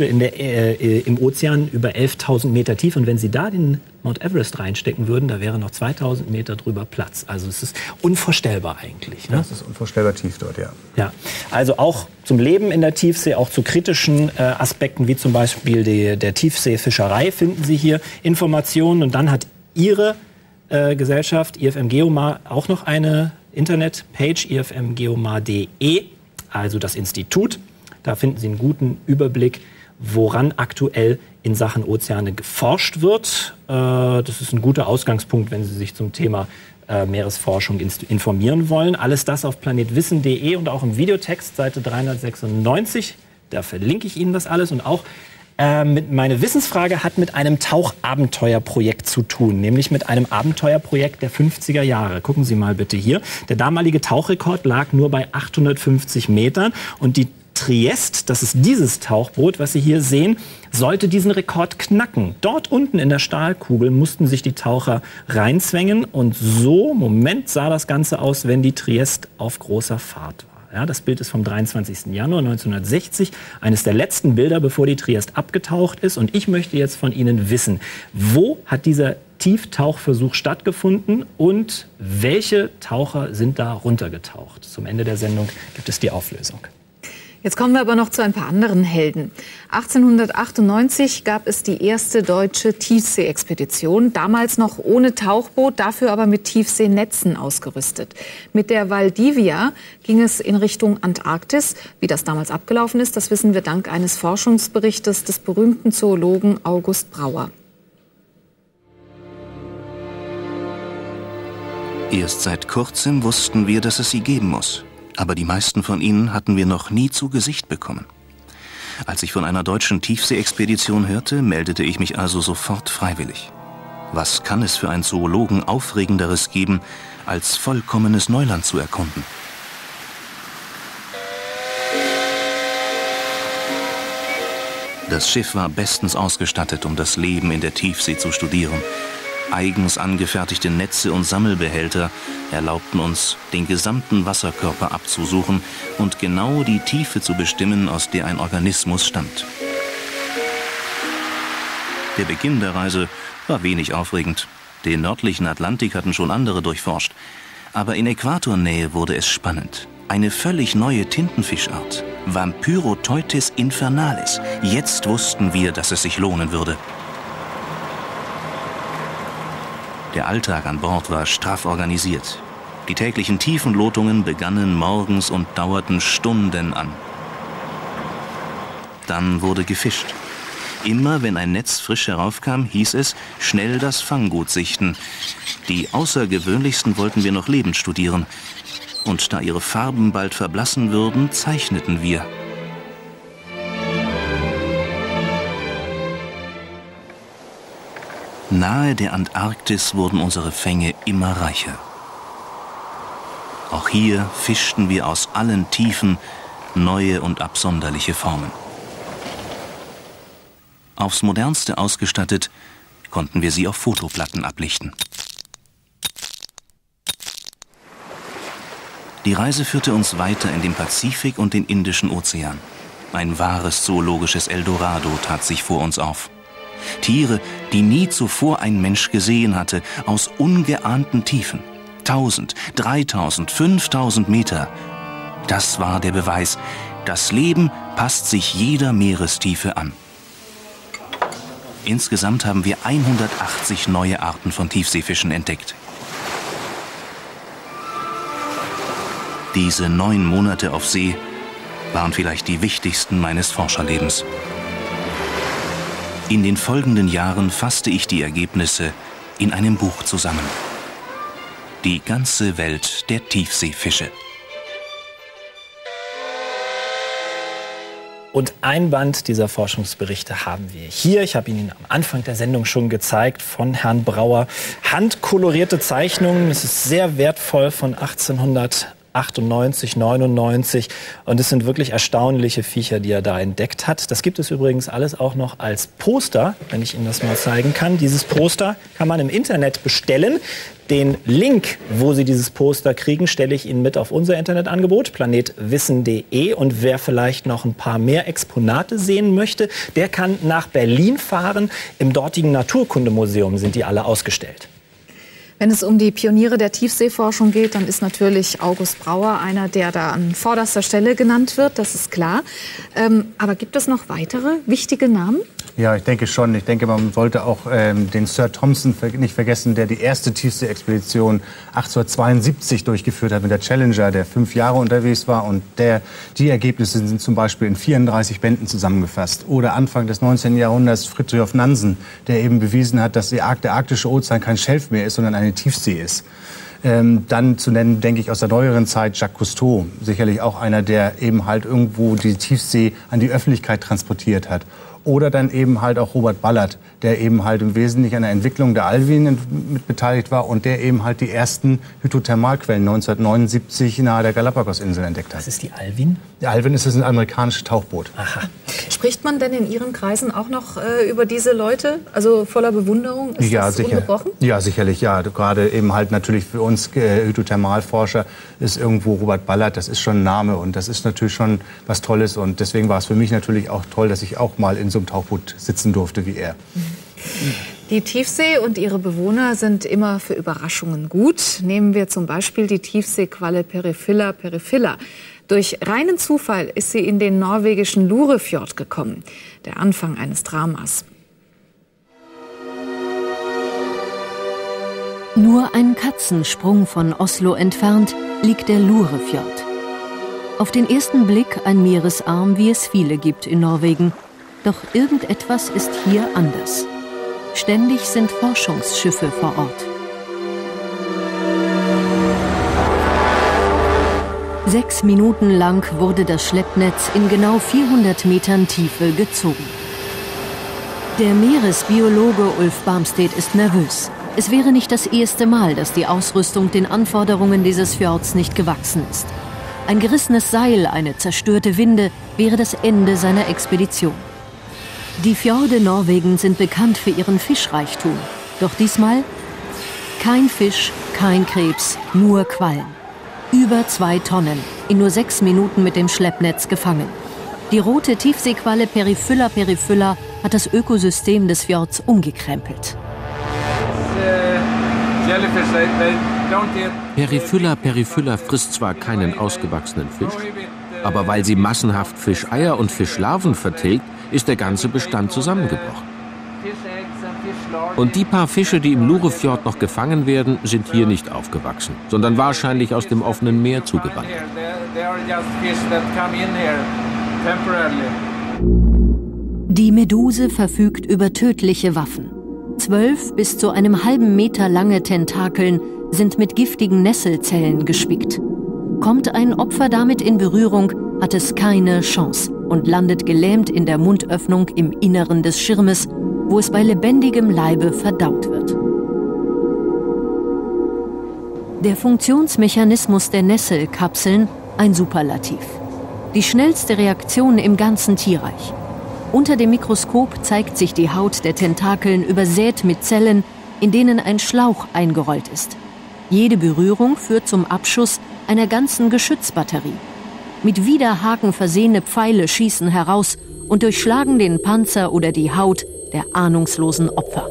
im Ozean, über 11.000 Meter tief. Und wenn Sie da den Mount Everest reinstecken würden, da wäre noch 2.000 Meter drüber Platz. Also es ist unvorstellbar eigentlich. Ne? Das ist unvorstellbar tief dort, ja. Ja, also auch zum Leben in der Tiefsee, auch zu kritischen Aspekten, wie zum Beispiel der Tiefseefischerei, finden Sie hier Informationen. Und dann hat Ihre Gesellschaft, IFM Geomar, auch noch eine Internetpage, ifmgeomar.de, also das Institut. Da finden Sie einen guten Überblick, woran aktuell in Sachen Ozeane geforscht wird. Das ist ein guter Ausgangspunkt, wenn Sie sich zum Thema Meeresforschung informieren wollen. Alles das auf planetwissen.de und auch im Videotext, Seite 396. Da verlinke ich Ihnen das alles. Und auch meine Wissensfrage hat mit einem Tauchabenteuerprojekt zu tun, nämlich mit einem Abenteuerprojekt der 50er Jahre. Gucken Sie mal bitte hier. Der damalige Tauchrekord lag nur bei 850 Metern und die Triest, das ist dieses Tauchboot, was Sie hier sehen, sollte diesen Rekord knacken. Dort unten in der Stahlkugel mussten sich die Taucher reinzwängen und so, Moment, sah das Ganze aus, wenn die Triest auf großer Fahrt war. Ja, das Bild ist vom 23. Januar 1960, eines der letzten Bilder, bevor die Triest abgetaucht ist. Und ich möchte jetzt von Ihnen wissen, wo hat dieser Tieftauchversuch stattgefunden und welche Taucher sind da runtergetaucht? Zum Ende der Sendung gibt es die Auflösung. Jetzt kommen wir aber noch zu ein paar anderen Helden. 1898 gab es die erste deutsche Tiefsee-Expedition, damals noch ohne Tauchboot, dafür aber mit Tiefseenetzen ausgerüstet. Mit der Valdivia ging es in Richtung Antarktis. Wie das damals abgelaufen ist, das wissen wir dank eines Forschungsberichtes des berühmten Zoologen August Brauer. Erst seit kurzem wussten wir, dass es sie geben muss. Aber die meisten von ihnen hatten wir noch nie zu Gesicht bekommen. Als ich von einer deutschen Tiefsee-Expedition hörte, meldete ich mich also sofort freiwillig. Was kann es für einen Zoologen Aufregenderes geben, als vollkommenes Neuland zu erkunden? Das Schiff war bestens ausgestattet, um das Leben in der Tiefsee zu studieren. Eigens angefertigte Netze und Sammelbehälter erlaubten uns, den gesamten Wasserkörper abzusuchen und genau die Tiefe zu bestimmen, aus der ein Organismus stammt. Der Beginn der Reise war wenig aufregend. Den nördlichen Atlantik hatten schon andere durchforscht. Aber in Äquatornähe wurde es spannend. Eine völlig neue Tintenfischart, Vampyroteuthis infernalis. Jetzt wussten wir, dass es sich lohnen würde. Der Alltag an Bord war straff organisiert. Die täglichen Tiefenlotungen begannen morgens und dauerten Stunden an. Dann wurde gefischt. Immer wenn ein Netz frisch heraufkam, hieß es, schnell das Fanggut sichten. Die außergewöhnlichsten wollten wir noch lebend studieren. Und da ihre Farben bald verblassen würden, zeichneten wir. Nahe der Antarktis wurden unsere Fänge immer reicher. Auch hier fischten wir aus allen Tiefen neue und absonderliche Formen. Aufs Modernste ausgestattet, konnten wir sie auf Fotoplatten ablichten. Die Reise führte uns weiter in den Pazifik und den Indischen Ozean. Ein wahres zoologisches Eldorado tat sich vor uns auf. Tiere, die nie zuvor ein Mensch gesehen hatte, aus ungeahnten Tiefen. 1000, 3000, 5000 Meter. Das war der Beweis. Das Leben passt sich jeder Meerestiefe an. Insgesamt haben wir 180 neue Arten von Tiefseefischen entdeckt. Diese 9 Monate auf See waren vielleicht die wichtigsten meines Forscherlebens. In den folgenden Jahren fasste ich die Ergebnisse in einem Buch zusammen. Die ganze Welt der Tiefseefische. Und ein Band dieser Forschungsberichte haben wir hier. Ich habe Ihnen am Anfang der Sendung schon gezeigt, von Herrn Brauer. Handkolorierte Zeichnungen, es ist sehr wertvoll, von 1898, 99. Und es sind wirklich erstaunliche Viecher, die er da entdeckt hat. Das gibt es übrigens alles auch noch als Poster, wenn ich Ihnen das mal zeigen kann. Dieses Poster kann man im Internet bestellen. Den Link, wo Sie dieses Poster kriegen, stelle ich Ihnen mit auf unser Internetangebot, planetwissen.de. Und wer vielleicht noch ein paar mehr Exponate sehen möchte, der kann nach Berlin fahren. Im dortigen Naturkundemuseum sind die alle ausgestellt. Wenn es um die Pioniere der Tiefseeforschung geht, dann ist natürlich August Brauer einer, der da an vorderster Stelle genannt wird, das ist klar. Aber gibt es noch weitere wichtige Namen? Ja, ich denke schon. Ich denke, man sollte auch den Sir Thompson nicht vergessen, der die erste Tiefsee-Expedition 1872 durchgeführt hat mit der Challenger, der 5 Jahre unterwegs war. Und die Ergebnisse sind zum Beispiel in 34 Bänden zusammengefasst. Oder Anfang des 19. Jahrhunderts Fridtjof Nansen, der eben bewiesen hat, dass der arktische Ozean kein Schelf mehr ist, sondern eine Tiefsee ist. Dann zu nennen, denke ich, aus der neueren Zeit Jacques Cousteau. Sicherlich auch einer, der eben halt irgendwo die Tiefsee an die Öffentlichkeit transportiert hat. Oder dann eben halt auch Robert Ballard, der eben halt im Wesentlichen an der Entwicklung der Alvin mit beteiligt war und der eben halt die ersten Hydrothermalquellen 1979 nahe der Galapagos-Inseln entdeckt hat. Was ist die Alvin? Die Alvin ist ein amerikanisches Tauchboot. Aha. Spricht man denn in Ihren Kreisen auch noch über diese Leute? Also voller Bewunderung? Ist das sicher. Ungebrochen? Ja, sicherlich, ja. Gerade eben halt natürlich für uns Hydrothermalforscher ist irgendwo Robert Ballard, das ist schon ein Name und das ist natürlich schon was Tolles. Und deswegen war es für mich natürlich auch toll, dass ich auch mal in so einem Tauchboot sitzen durfte wie er. Die Tiefsee und ihre Bewohner sind immer für Überraschungen gut. Nehmen wir zum Beispiel die Tiefseequalle Periphylla periphylla. Durch reinen Zufall ist sie in den norwegischen Lurefjord gekommen. Der Anfang eines Dramas. Nur ein Katzensprung von Oslo entfernt liegt der Lurefjord. Auf den ersten Blick ein Meeresarm, wie es viele gibt in Norwegen. Doch irgendetwas ist hier anders. Ständig sind Forschungsschiffe vor Ort. 6 Minuten lang wurde das Schleppnetz in genau 400 Metern Tiefe gezogen. Der Meeresbiologe Ulf Barmstedt ist nervös. Es wäre nicht das erste Mal, dass die Ausrüstung den Anforderungen dieses Fjords nicht gewachsen ist. Ein gerissenes Seil, eine zerstörte Winde wäre das Ende seiner Expedition. Die Fjorde Norwegens sind bekannt für ihren Fischreichtum. Doch diesmal kein Fisch, kein Krebs, nur Quallen. Über 2 Tonnen, in nur 6 Minuten mit dem Schleppnetz gefangen. Die rote Tiefseequalle Periphylla periphylla hat das Ökosystem des Fjords umgekrempelt. Periphylla periphylla frisst zwar keinen ausgewachsenen Fisch, aber weil sie massenhaft Fischeier und Fischlarven vertilgt, ist der ganze Bestand zusammengebrochen. Und die paar Fische, die im Lurefjord noch gefangen werden, sind hier nicht aufgewachsen, sondern wahrscheinlich aus dem offenen Meer zugewandert. Die Meduse verfügt über tödliche Waffen. 12 bis zu einem halben Meter lange Tentakeln sind mit giftigen Nesselzellen gespickt. Kommt ein Opfer damit in Berührung, hat es keine Chance und landet gelähmt in der Mundöffnung im Inneren des Schirmes, wo es bei lebendigem Leibe verdaut wird. Der Funktionsmechanismus der Nesselkapseln ein Superlativ. Die schnellste Reaktion im ganzen Tierreich. Unter dem Mikroskop zeigt sich die Haut der Tentakeln übersät mit Zellen, in denen ein Schlauch eingerollt ist. Jede Berührung führt zum Abschuss einer ganzen Geschützbatterie. Mit Widerhaken versehene Pfeile schießen heraus und durchschlagen den Panzer oder die Haut der ahnungslosen Opfer.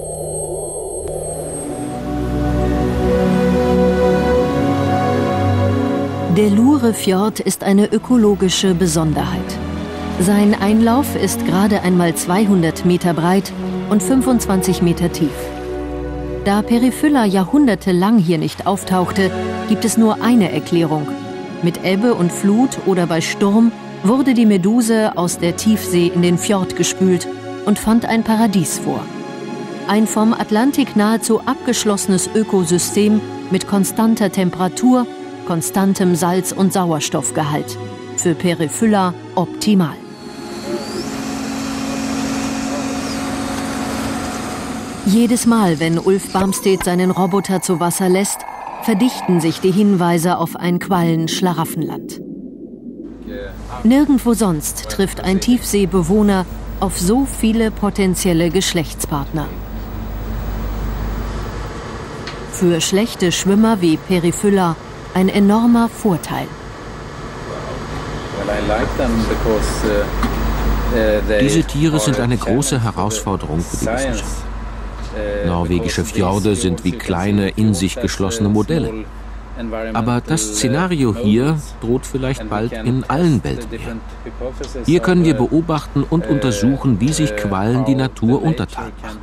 Der Lurefjord ist eine ökologische Besonderheit. Sein Einlauf ist gerade einmal 200 Meter breit und 25 Meter tief. Da Periphylla jahrhundertelang hier nicht auftauchte, gibt es nur eine Erklärung. Mit Ebbe und Flut oder bei Sturm wurde die Meduse aus der Tiefsee in den Fjord gespült und fand ein Paradies vor. Ein vom Atlantik nahezu abgeschlossenes Ökosystem mit konstanter Temperatur, konstantem Salz- und Sauerstoffgehalt. Für Periphylla optimal. Jedes Mal, wenn Ulf Barmstedt seinen Roboter zu Wasser lässt, verdichten sich die Hinweise auf ein Quallen-Schlaraffenland. Nirgendwo sonst trifft ein Tiefseebewohner auf so viele potenzielle Geschlechtspartner. Für schlechte Schwimmer wie Periphylla ein enormer Vorteil. Diese Tiere sind eine große Herausforderung für die Wissenschaft. Norwegische Fjorde sind wie kleine, in sich geschlossene Modelle. Aber das Szenario hier droht vielleicht bald in allen Weltmeeren. Hier können wir beobachten und untersuchen, wie sich Quallen die Natur untertan machen.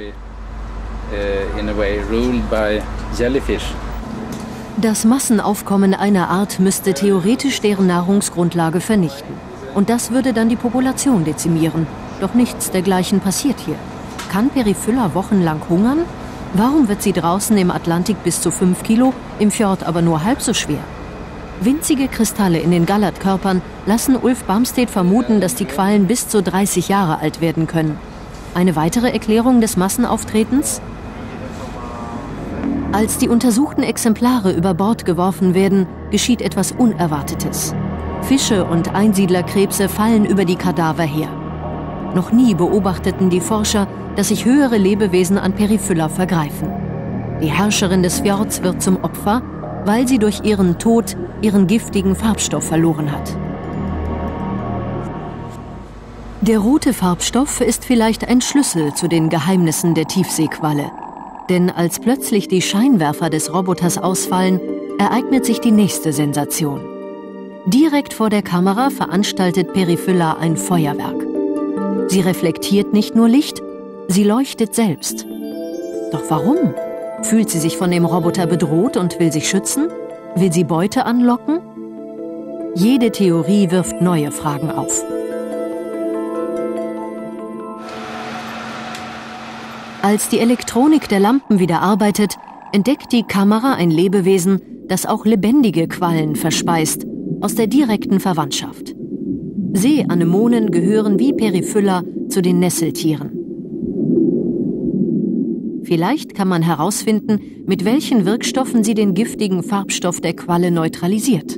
Das Massenaufkommen einer Art müsste theoretisch deren Nahrungsgrundlage vernichten. Und das würde dann die Population dezimieren. Doch nichts dergleichen passiert hier. Kann Periphylla wochenlang hungern? Warum wird sie draußen im Atlantik bis zu 5 Kilo, im Fjord aber nur halb so schwer? Winzige Kristalle in den Gallertkörpern lassen Ulf Barmstedt vermuten, dass die Quallen bis zu 30 Jahre alt werden können. Eine weitere Erklärung des Massenauftretens? Als die untersuchten Exemplare über Bord geworfen werden, geschieht etwas Unerwartetes. Fische und Einsiedlerkrebse fallen über die Kadaver her. Noch nie beobachteten die Forscher, dass sich höhere Lebewesen an Periphylla vergreifen. Die Herrscherin des Fjords wird zum Opfer, weil sie durch ihren Tod ihren giftigen Farbstoff verloren hat. Der rote Farbstoff ist vielleicht ein Schlüssel zu den Geheimnissen der Tiefseequalle. Denn als plötzlich die Scheinwerfer des Roboters ausfallen, ereignet sich die nächste Sensation. Direkt vor der Kamera veranstaltet Periphylla ein Feuerwerk. Sie reflektiert nicht nur Licht, sie leuchtet selbst. Doch warum? Fühlt sie sich von dem Roboter bedroht und will sich schützen? Will sie Beute anlocken? Jede Theorie wirft neue Fragen auf. Als die Elektronik der Lampen wieder arbeitet, entdeckt die Kamera ein Lebewesen, das auch lebendige Quallen verspeist, aus der direkten Verwandtschaft. Seeanemonen gehören wie Periphylla zu den Nesseltieren. Vielleicht kann man herausfinden, mit welchen Wirkstoffen sie den giftigen Farbstoff der Qualle neutralisiert.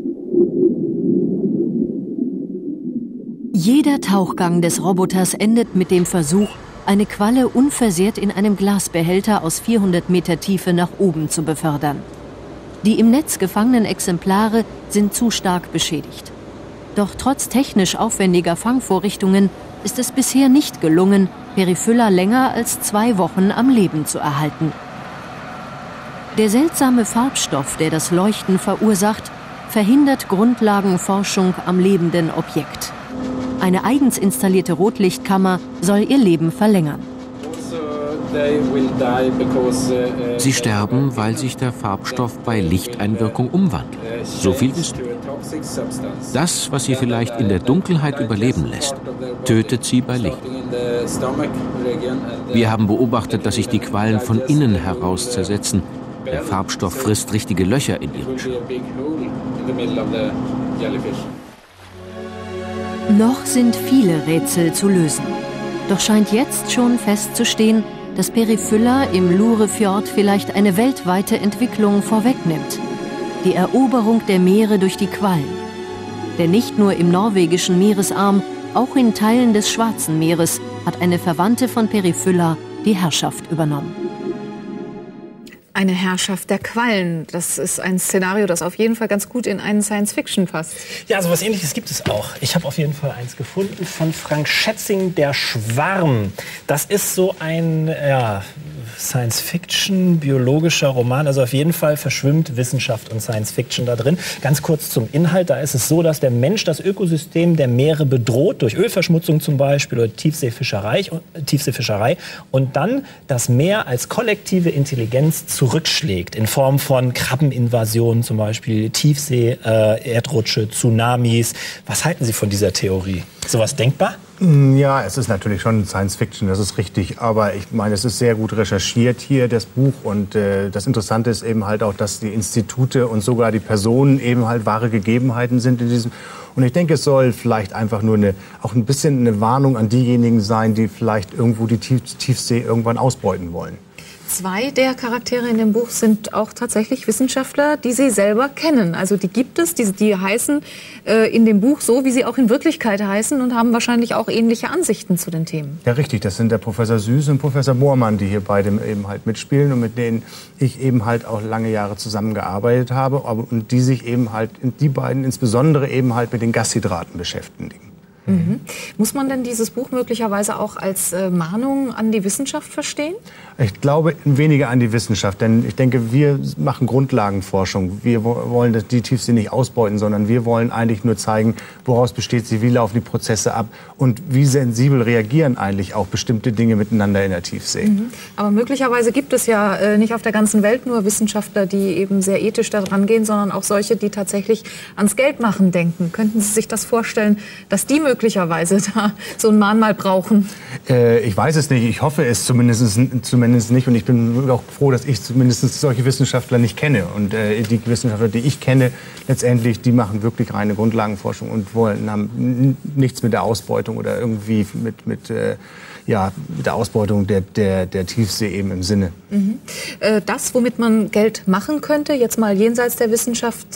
Jeder Tauchgang des Roboters endet mit dem Versuch, eine Qualle unversehrt in einem Glasbehälter aus 400 Meter Tiefe nach oben zu befördern. Die im Netz gefangenen Exemplare sind zu stark beschädigt. Doch trotz technisch aufwendiger Fangvorrichtungen ist es bisher nicht gelungen, Periphylla länger als 2 Wochen am Leben zu erhalten. Der seltsame Farbstoff, der das Leuchten verursacht, verhindert Grundlagenforschung am lebenden Objekt. Eine eigens installierte Rotlichtkammer soll ihr Leben verlängern. Sie sterben, weil sich der Farbstoff bei Lichteinwirkung umwandelt. So viel wissen wir. Das, was sie vielleicht in der Dunkelheit überleben lässt, tötet sie bei Licht. Wir haben beobachtet, dass sich die Quallen von innen heraus zersetzen. Der Farbstoff frisst richtige Löcher in ihren Schleim. Noch sind viele Rätsel zu lösen. Doch scheint jetzt schon festzustehen, dass Periphylla im Lurefjord vielleicht eine weltweite Entwicklung vorwegnimmt. Die Eroberung der Meere durch die Quallen. Denn nicht nur im norwegischen Meeresarm, auch in Teilen des Schwarzen Meeres hat eine Verwandte von Periphylla die Herrschaft übernommen. Eine Herrschaft der Quallen. Das ist ein Szenario, das auf jeden Fall ganz gut in einen Science-Fiction passt. Ja, so was Ähnliches gibt es auch. Ich habe auf jeden Fall eins gefunden von Frank Schätzing, Der Schwarm. Das ist so ein Science-Fiction, biologischer Roman. Also auf jeden Fall verschwimmt Wissenschaft und Science-Fiction da drin. Ganz kurz zum Inhalt. Da ist es so, dass der Mensch das Ökosystem der Meere bedroht, durch Ölverschmutzung zum Beispiel oder Tiefseefischerei und dann das Meer als kollektive Intelligenz zurückschlägt in Form von Krabbeninvasionen zum Beispiel, Tiefsee, Erdrutsche, Tsunamis. Was halten Sie von dieser Theorie? Ist sowas denkbar? Ja, es ist natürlich schon Science Fiction, das ist richtig. Aber ich meine, es ist sehr gut recherchiert hier, das Buch. Und das Interessante ist eben halt auch, dass die Institute und sogar die Personen eben halt wahre Gegebenheiten sind in diesem. Und ich denke, es soll vielleicht einfach nur auch ein bisschen eine Warnung an diejenigen sein, die vielleicht irgendwo die Tiefsee irgendwann ausbeuten wollen. 2 der Charaktere in dem Buch sind auch tatsächlich Wissenschaftler, die Sie selber kennen. Also die gibt es, die heißen in dem Buch so, wie sie auch in Wirklichkeit heißen und haben wahrscheinlich auch ähnliche Ansichten zu den Themen. Ja, richtig. Das sind der Professor Süß und Professor Moormann, die hier beide eben halt mitspielen und mit denen ich eben halt auch lange Jahre zusammengearbeitet habe und die sich eben halt, die beiden insbesondere eben halt mit den Gashydraten beschäftigen. Mhm. Muss man denn dieses Buch möglicherweise auch als Mahnung an die Wissenschaft verstehen? Ich glaube weniger an die Wissenschaft, denn ich denke, wir machen Grundlagenforschung. Wir wollen die Tiefsee nicht ausbeuten, sondern wir wollen eigentlich nur zeigen, woraus besteht sie, wie laufen die Prozesse ab und wie sensibel reagieren eigentlich auch bestimmte Dinge miteinander in der Tiefsee. Mhm. Aber möglicherweise gibt es ja nicht auf der ganzen Welt nur Wissenschaftler, die eben sehr ethisch daran gehen, sondern auch solche, die tatsächlich ans Geldmachen denken. Könnten Sie sich das vorstellen, dass die möglicherweise da so ein Mahnmal brauchen? Ich weiß es nicht. Ich hoffe es zumindest kennen es nicht. Und ich bin auch froh, dass ich zumindest solche Wissenschaftler nicht kenne. Und die Wissenschaftler, die ich kenne, letztendlich, die machen wirklich reine Grundlagenforschung und haben nichts mit der Ausbeutung oder irgendwie mit der Ausbeutung der Tiefsee eben im Sinne. Das, womit man Geld machen könnte, jetzt mal jenseits der Wissenschaft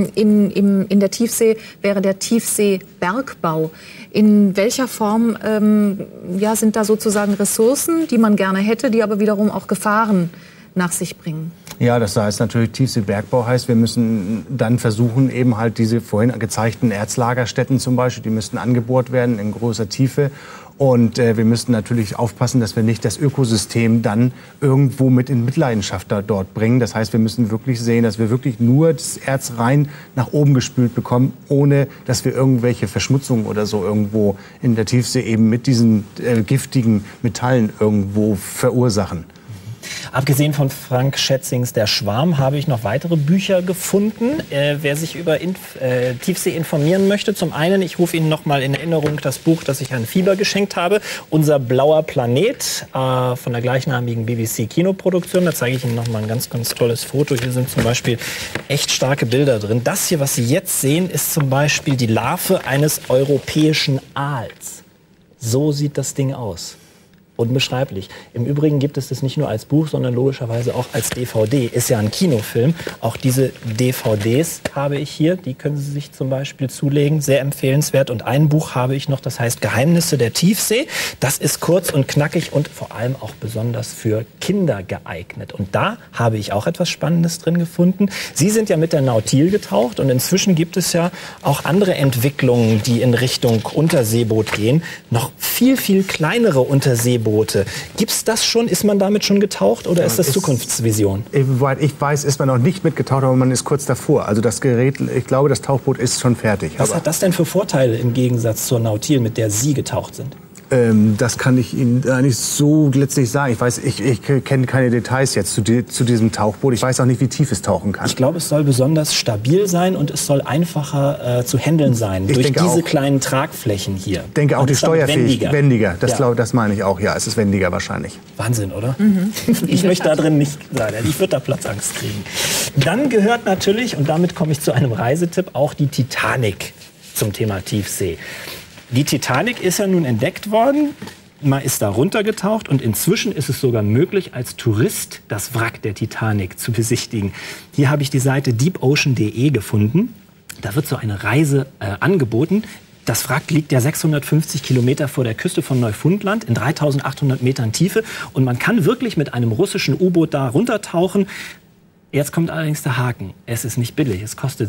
in der Tiefsee, wäre der Tiefseebergbau. In welcher Form sind da sozusagen Ressourcen, die man gerne hätte, die aber wiederum auch Gefahren nach sich bringen? Ja, das heißt natürlich, Tiefseebergbau heißt, wir müssen dann versuchen, eben halt diese vorhin gezeigten Erzlagerstätten zum Beispiel, die müssten angebohrt werden in großer Tiefe. Und wir müssten natürlich aufpassen, dass wir nicht das Ökosystem dann irgendwo mit in Mitleidenschaft dort bringen. Das heißt, wir müssen wirklich sehen, dass wir wirklich nur das Erz rein nach oben gespült bekommen, ohne dass wir irgendwelche Verschmutzungen oder so irgendwo in der Tiefsee eben mit diesen giftigen Metallen irgendwo verursachen. Abgesehen von Frank Schätzings Der Schwarm habe ich noch weitere Bücher gefunden. Wer sich über Tiefsee informieren möchte, zum einen, ich rufe Ihnen noch mal in Erinnerung das Buch, das ich Herrn Fieber geschenkt habe, Unser blauer Planet, von der gleichnamigen BBC-Kinoproduktion. Da zeige ich Ihnen noch mal ein ganz, ganz tolles Foto. Hier sind zum Beispiel echt starke Bilder drin. Das hier, was Sie jetzt sehen, ist zum Beispiel die Larve eines europäischen Aals. So sieht das Ding aus. Unbeschreiblich. Im Übrigen gibt es das nicht nur als Buch, sondern logischerweise auch als DVD. Ist ja ein Kinofilm. Auch diese DVDs habe ich hier. Die können Sie sich zum Beispiel zulegen. Sehr empfehlenswert. Und ein Buch habe ich noch, das heißt Geheimnisse der Tiefsee. Das ist kurz und knackig und vor allem auch besonders für Kinder geeignet. Und da habe ich auch etwas Spannendes drin gefunden. Sie sind ja mit der Nautil getaucht und inzwischen gibt es ja auch andere Entwicklungen, die in Richtung Unterseeboot gehen. Noch viel, viel kleinere Unterseeboote. Gibt's das schon? Ist man damit schon getaucht oder ist das Zukunftsvision? Soweit ich weiß, ist man noch nicht mitgetaucht, aber man ist kurz davor. Also das Gerät, ich glaube, das Tauchboot ist schon fertig. Was hat das denn für Vorteile im Gegensatz zur Nautil, mit der Sie getaucht sind? Das kann ich Ihnen nicht so letztlich sagen. Ich kenne keine Details jetzt zu diesem Tauchboot. Ich weiß auch nicht, wie tief es tauchen kann. Ich glaube, es soll besonders stabil sein und es soll einfacher zu handeln sein. Durch diese kleinen Tragflächen hier. Ich denke auch, die Steuerfähigkeit. Wendiger. Das meine ich auch. Ja, es ist wendiger wahrscheinlich. Wahnsinn, oder? Ich möchte da drin nicht sein. Ich würde da Platzangst kriegen. Dann gehört natürlich, und damit komme ich zu einem Reisetipp, auch die Titanic zum Thema Tiefsee. Die Titanic ist ja nun entdeckt worden, man ist da runtergetaucht und inzwischen ist es sogar möglich, als Tourist das Wrack der Titanic zu besichtigen. Hier habe ich die Seite deepocean.de gefunden. Da wird so eine Reise angeboten. Das Wrack liegt ja 650 Kilometer vor der Küste von Neufundland in 3800 Metern Tiefe und man kann wirklich mit einem russischen U-Boot da runtertauchen. Jetzt kommt allerdings der Haken. Es ist nicht billig. Es kostet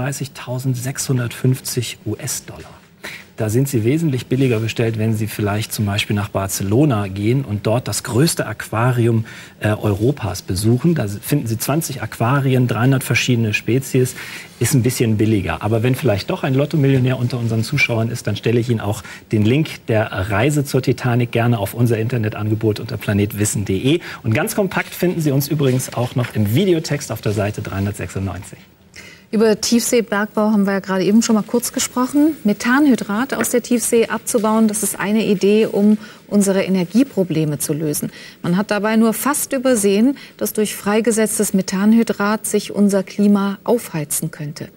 36.650 US-Dollar. Da sind sie wesentlich billiger bestellt, wenn Sie vielleicht zum Beispiel nach Barcelona gehen und dort das größte Aquarium Europas besuchen. Da finden Sie 20 Aquarien, 300 verschiedene Spezies. Ist ein bisschen billiger. Aber wenn vielleicht doch ein Lotto-Millionär unter unseren Zuschauern ist, dann stelle ich Ihnen auch den Link der Reise zur Titanic gerne auf unser Internetangebot unter planetwissen.de. Und ganz kompakt finden Sie uns übrigens auch noch im Videotext auf der Seite 396. Über Tiefseebergbau haben wir ja gerade eben schon mal kurz gesprochen. Methanhydrat aus der Tiefsee abzubauen, das ist eine Idee, um unsere Energieprobleme zu lösen. Man hat dabei nur fast übersehen, dass durch freigesetztes Methanhydrat sich unser Klima aufheizen könnte.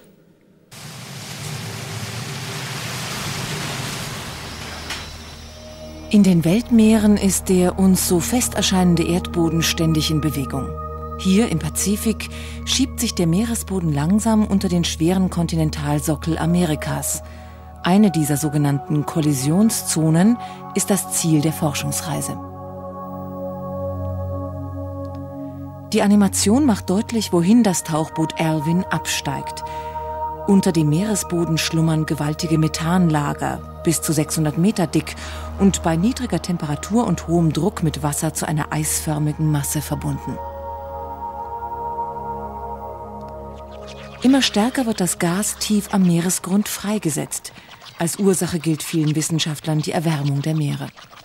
In den Weltmeeren ist der uns so fest erscheinende Erdboden ständig in Bewegung. Hier im Pazifik schiebt sich der Meeresboden langsam unter den schweren Kontinentalsockel Amerikas. Eine dieser sogenannten Kollisionszonen ist das Ziel der Forschungsreise. Die Animation macht deutlich, wohin das Tauchboot Alvin absteigt. Unter dem Meeresboden schlummern gewaltige Methanlager, bis zu 600 Meter dick und bei niedriger Temperatur und hohem Druck mit Wasser zu einer eisförmigen Masse verbunden. Immer stärker wird das Gas tief am Meeresgrund freigesetzt. Als Ursache gilt vielen Wissenschaftlern die Erwärmung der Meere.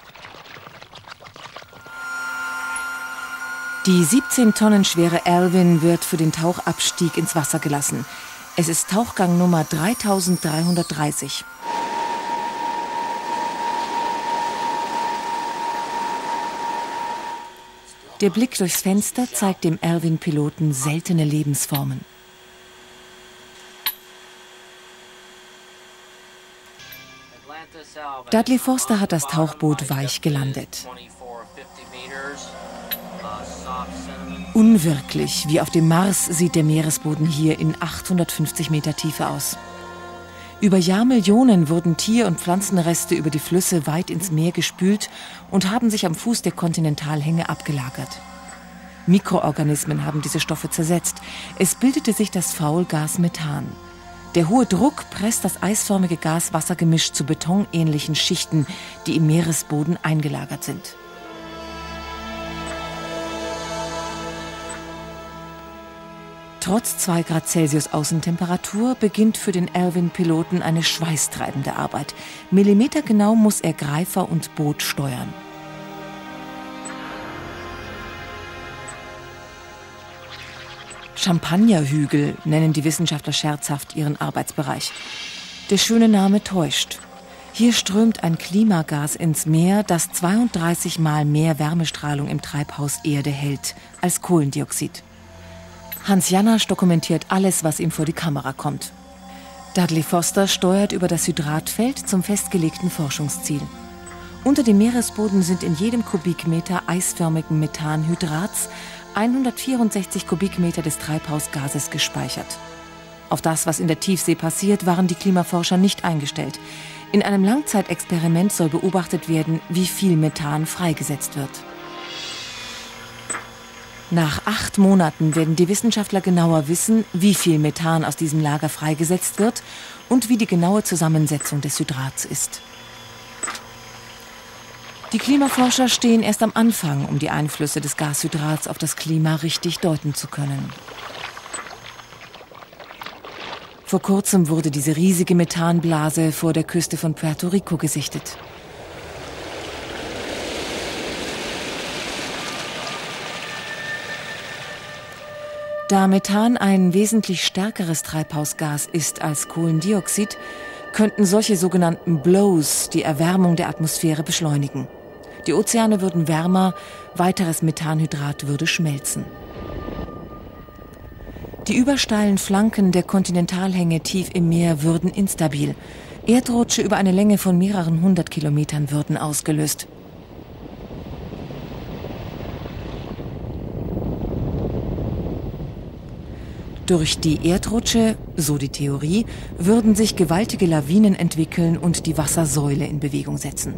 Die 17 Tonnen schwere Alvin wird für den Tauchabstieg ins Wasser gelassen. Es ist Tauchgang Nummer 3330. Der Blick durchs Fenster zeigt dem Erwin-Piloten seltene Lebensformen. Dudley Foster hat das Tauchboot weich gelandet. Unwirklich, wie auf dem Mars, sieht der Meeresboden hier in 850 Meter Tiefe aus. Über Jahrmillionen wurden Tier- und Pflanzenreste über die Flüsse weit ins Meer gespült und haben sich am Fuß der Kontinentalhänge abgelagert. Mikroorganismen haben diese Stoffe zersetzt. Es bildete sich das Faulgas Methan. Der hohe Druck presst das eisförmige Gas-Wasser-Gemisch zu betonähnlichen Schichten, die im Meeresboden eingelagert sind. Trotz 2 Grad Celsius Außentemperatur beginnt für den Erwin-Piloten eine schweißtreibende Arbeit. Millimetergenau muss er Greifer und Boot steuern. Champagnerhügel nennen die Wissenschaftler scherzhaft ihren Arbeitsbereich. Der schöne Name täuscht. Hier strömt ein Klimagas ins Meer, das 32 Mal mehr Wärmestrahlung im Treibhaus Erde hält als Kohlendioxid. Hans Janasch dokumentiert alles, was ihm vor die Kamera kommt. Dudley Foster steuert über das Hydratfeld zum festgelegten Forschungsziel. Unter dem Meeresboden sind in jedem Kubikmeter eisförmigen Methanhydrats 164 Kubikmeter des Treibhausgases gespeichert. Auf das, was in der Tiefsee passiert, waren die Klimaforscher nicht eingestellt. In einem Langzeitexperiment soll beobachtet werden, wie viel Methan freigesetzt wird. Nach 8 Monaten werden die Wissenschaftler genauer wissen, wie viel Methan aus diesem Lager freigesetzt wird und wie die genaue Zusammensetzung des Hydrats ist. Die Klimaforscher stehen erst am Anfang, um die Einflüsse des Gashydrats auf das Klima richtig deuten zu können. Vor kurzem wurde diese riesige Methanblase vor der Küste von Puerto Rico gesichtet. Da Methan ein wesentlich stärkeres Treibhausgas ist als Kohlendioxid, könnten solche sogenannten Blows die Erwärmung der Atmosphäre beschleunigen. Die Ozeane würden wärmer, weiteres Methanhydrat würde schmelzen. Die übersteilen Flanken der Kontinentalhänge tief im Meer würden instabil. Erdrutsche über eine Länge von mehreren 100 Kilometern würden ausgelöst. Durch die Erdrutsche, so die Theorie, würden sich gewaltige Lawinen entwickeln und die Wassersäule in Bewegung setzen.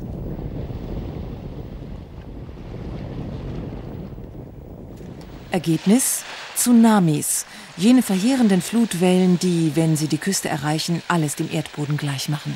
Ergebnis: Tsunamis, jene verheerenden Flutwellen, die, wenn sie die Küste erreichen, alles dem Erdboden gleich machen.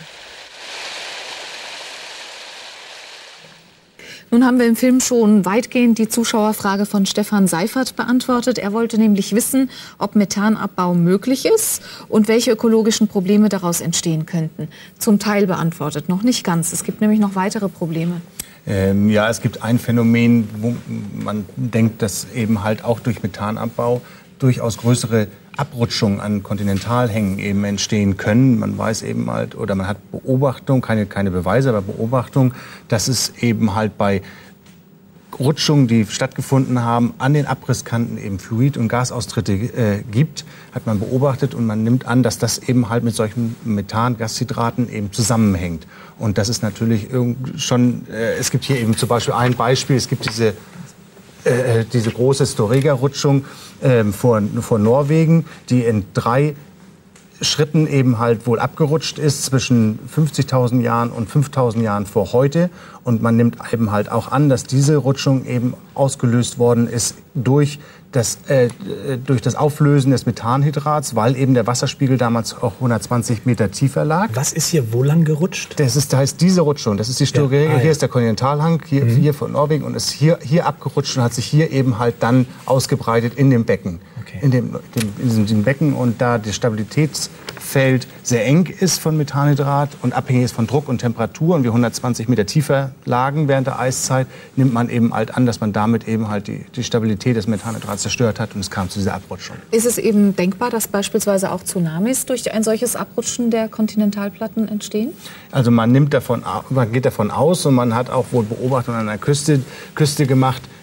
Nun haben wir im Film schon weitgehend die Zuschauerfrage von Stefan Seifert beantwortet. Er wollte nämlich wissen, ob Methanabbau möglich ist und welche ökologischen Probleme daraus entstehen könnten. Zum Teil beantwortet, noch nicht ganz. Es gibt nämlich noch weitere Probleme. Ja, es gibt ein Phänomen, wo man denkt, dass eben halt auch durch Methanabbau durchaus größere Abrutschungen an Kontinentalhängen eben entstehen können. Man weiß eben halt, oder man hat Beobachtung, keine Beweise, aber Beobachtung, dass es eben halt bei Rutschungen, die stattgefunden haben, an den Abrisskanten eben Fluid- und Gasaustritte gibt, hat man beobachtet, und man nimmt an, dass das eben halt mit solchen Methangashydraten eben zusammenhängt. Und das ist natürlich schon, es gibt hier eben zum Beispiel ein Beispiel, es gibt diese große Storegga-Rutschung vor Norwegen, die in 3 Schritten eben halt wohl abgerutscht ist zwischen 50.000 Jahren und 5.000 Jahren vor heute. Und man nimmt eben halt auch an, dass diese Rutschung eben ausgelöst worden ist durch das Auflösen des Methanhydrats, weil eben der Wasserspiegel damals auch 120 Meter tiefer lag. Was ist hier wo lang gerutscht? Das heißt diese Rutschung, das ist die Storegga, hier ist der Kontinentalhang, hier von Norwegen, und ist hier abgerutscht und hat sich hier eben halt dann ausgebreitet in dem Becken. Okay. In diesem Becken, und da das Stabilitätsfeld sehr eng ist von Methanhydrat und abhängig ist von Druck und Temperatur und wir 120 Meter tiefer lagen während der Eiszeit, nimmt man eben halt an, dass man damit eben halt die Stabilität des Methanhydrats zerstört hat, und es kam zu dieser Abrutschung. Ist es eben denkbar, dass beispielsweise auch Tsunamis durch ein solches Abrutschen der Kontinentalplatten entstehen? Also man geht davon aus, und man hat auch wohl Beobachtungen an der Küste gemacht,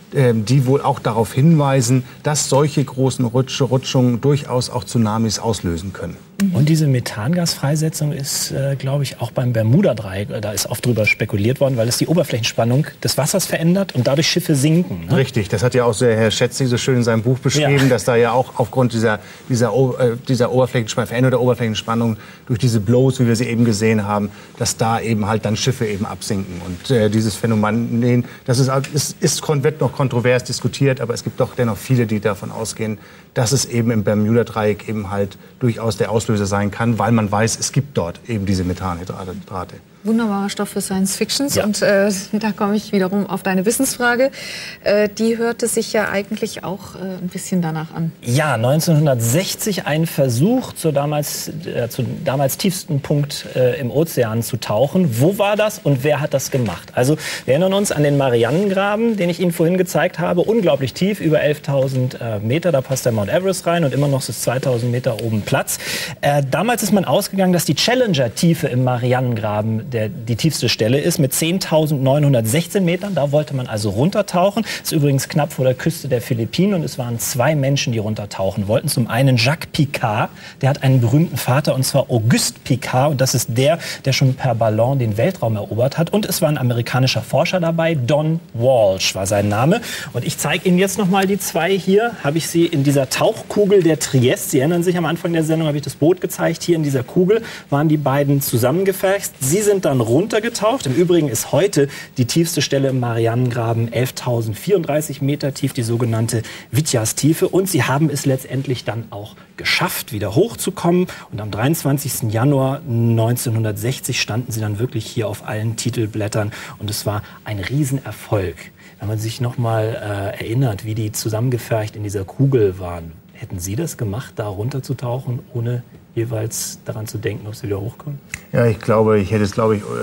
die wohl auch darauf hinweisen, dass solche großen Rutschungen durchaus auch Tsunamis auslösen können. Und diese Methangasfreisetzung ist, glaube ich, auch beim Bermuda-Dreieck, da ist oft drüber spekuliert worden, weil es die Oberflächenspannung des Wassers verändert und dadurch Schiffe sinken. Ne? Richtig, das hat ja auch Herr Schätzing so schön in seinem Buch beschrieben, dass da ja auch aufgrund dieser Oberflächenspannung, Veränderung der Oberflächenspannung durch diese Blows, wie wir sie eben gesehen haben, dass da eben halt dann Schiffe eben absinken. Und dieses Phänomen, das wird noch kontrovers diskutiert, aber es gibt doch dennoch viele, die davon ausgehen, dass es eben im Bermuda-Dreieck eben halt durchaus der Auslöser sein kann, weil man weiß, es gibt dort eben diese Methanhydrate. Wunderbarer Stoff für Science Fictions. Ja. Und da komme ich wiederum auf deine Wissensfrage. Die hörte sich ja eigentlich auch ein bisschen danach an. Ja, 1960 ein Versuch, zum damals tiefsten Punkt im Ozean zu tauchen. Wo war das und wer hat das gemacht? Also wir erinnern uns an den Marianengraben, den ich Ihnen vorhin gezeigt habe. Unglaublich tief, über 11.000 Meter. Da passt der Mount Everest rein und immer noch ist 2.000 Meter oben Platz. Damals ist man ausgegangen, dass die Challenger-Tiefe im Marianengraben die tiefste Stelle ist, mit 10.916 Metern. Da wollte man also runtertauchen. Das ist übrigens knapp vor der Küste der Philippinen und es waren 2 Menschen, die runtertauchen wollten. Zum einen Jacques Piccard, der hat einen berühmten Vater, und zwar Auguste Piccard. Und das ist der schon per Ballon den Weltraum erobert hat. Und es war ein amerikanischer Forscher dabei, Don Walsh war sein Name. Und ich zeige Ihnen jetzt noch mal die 2 hier. Habe ich sie in dieser Tauchkugel der Trieste. Sie erinnern sich, am Anfang der Sendung habe ich das Boot gezeigt. Hier in dieser Kugel waren die beiden zusammengefasst. Sie sind dann runtergetaucht. Im Übrigen ist heute die tiefste Stelle im Marianengraben 11.034 Meter tief, die sogenannte Vityas-Tiefe. Und sie haben es letztendlich dann auch geschafft, wieder hochzukommen. Und am 23. Januar 1960 standen sie dann wirklich hier auf allen Titelblättern. Und es war ein Riesenerfolg. Wenn man sich noch mal erinnert, wie die zusammengefercht in dieser Kugel waren. Hätten Sie das gemacht, da runterzutauchen, ohne jeweils daran zu denken, ob Sie wieder hochkommen? Ja, ich hätte es,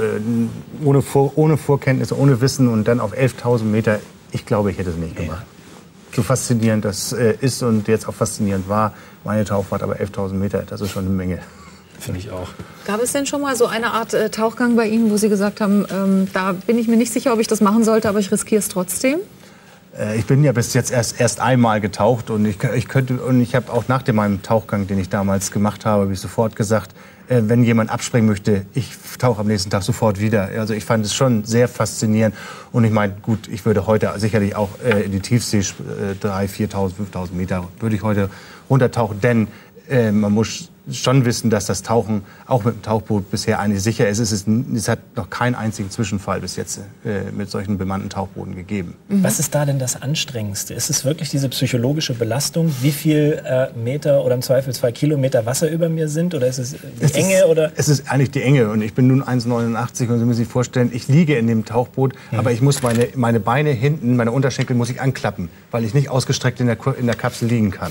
ohne Vorkenntnisse, ohne Wissen und dann auf 11.000 Meter, ich hätte es nicht gemacht. So faszinierend das ist und jetzt auch faszinierend war, meine Tauchfahrt, aber 11.000 Meter, das ist schon eine Menge. Finde ich auch. Gab es denn schon mal so eine Art Tauchgang bei Ihnen, wo Sie gesagt haben, da bin ich mir nicht sicher, ob ich das machen sollte, aber ich riskiere es trotzdem? Ich bin ja bis jetzt erst einmal getaucht und ich habe auch nach meinem Tauchgang, den ich damals gemacht habe, ich sofort gesagt, wenn jemand abspringen möchte, ich tauche am nächsten Tag sofort wieder. Also ich fand es schon sehr faszinierend und ich meine, gut, ich würde heute sicherlich auch in die Tiefsee 3.000, 4.000, 5.000 Meter würde ich heute runtertauchen, denn man muss schon wissen, dass das Tauchen auch mit dem Tauchboot bisher eigentlich sicher ist. Es hat noch keinen einzigen Zwischenfall bis jetzt mit solchen bemannten Tauchbooten gegeben. Was ist da denn das Anstrengendste? Ist es wirklich diese psychologische Belastung, wie viel Meter oder im Zweifelsfall Kilometer Wasser über mir sind? Oder ist es die Enge? Es ist eigentlich die Enge. Und ich bin nun 1,89 und Sie müssen sich vorstellen, ich liege in dem Tauchboot, aber ich muss meine Beine hinten, meine Unterschenkel muss ich anklappen, weil ich nicht ausgestreckt in der Kapsel liegen kann.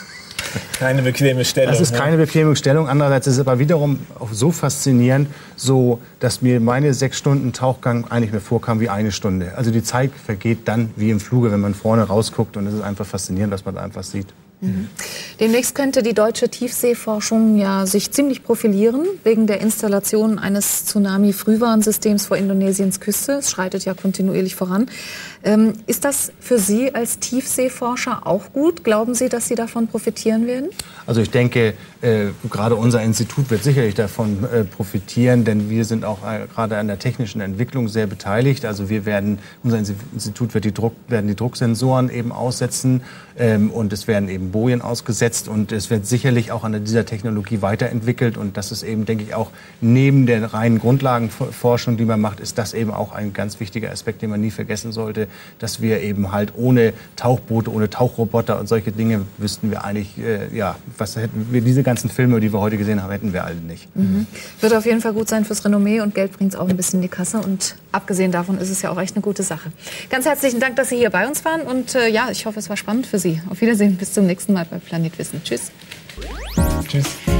Keine bequeme Stellung. Das ist keine bequeme Stellung. Andererseits ist es aber wiederum auch so faszinierend, so dass mir meine 6 Stunden Tauchgang eigentlich mir vorkam wie 1 Stunde. Also die Zeit vergeht dann wie im Fluge, wenn man vorne rausguckt. Und es ist einfach faszinierend, was man da einfach sieht. Mhm. Demnächst könnte die deutsche Tiefseeforschung ja sich ziemlich profilieren wegen der Installation eines Tsunami-Frühwarnsystems vor Indonesiens Küste. Es schreitet ja kontinuierlich voran. Ist das für Sie als Tiefseeforscher auch gut? Glauben Sie, dass Sie davon profitieren werden? Also ich denke, gerade unser Institut wird sicherlich davon profitieren, denn wir sind auch gerade an der technischen Entwicklung sehr beteiligt. Also unser Institut wird die Drucksensoren eben aussetzen und es werden eben Bojen ausgesetzt und es wird sicherlich auch an dieser Technologie weiterentwickelt und das ist eben, denke ich, auch neben der reinen Grundlagenforschung, die man macht, ist das eben auch ein ganz wichtiger Aspekt, den man nie vergessen sollte, dass wir eben halt ohne Tauchboote, ohne Tauchroboter und solche Dinge wüssten wir eigentlich, was hätten wir, diese ganzen Filme, die wir heute gesehen haben, hätten wir alle nicht. Mhm. Wird auf jeden Fall gut sein fürs Renommee und Geld bringt es auch ein bisschen in die Kasse und abgesehen davon ist es ja auch echt eine gute Sache. Ganz herzlichen Dank, dass Sie hier bei uns waren und ich hoffe, es war spannend für Sie. Auf Wiedersehen, bis zum nächsten Mal bei Planet Wissen. Tschüss. Tschüss.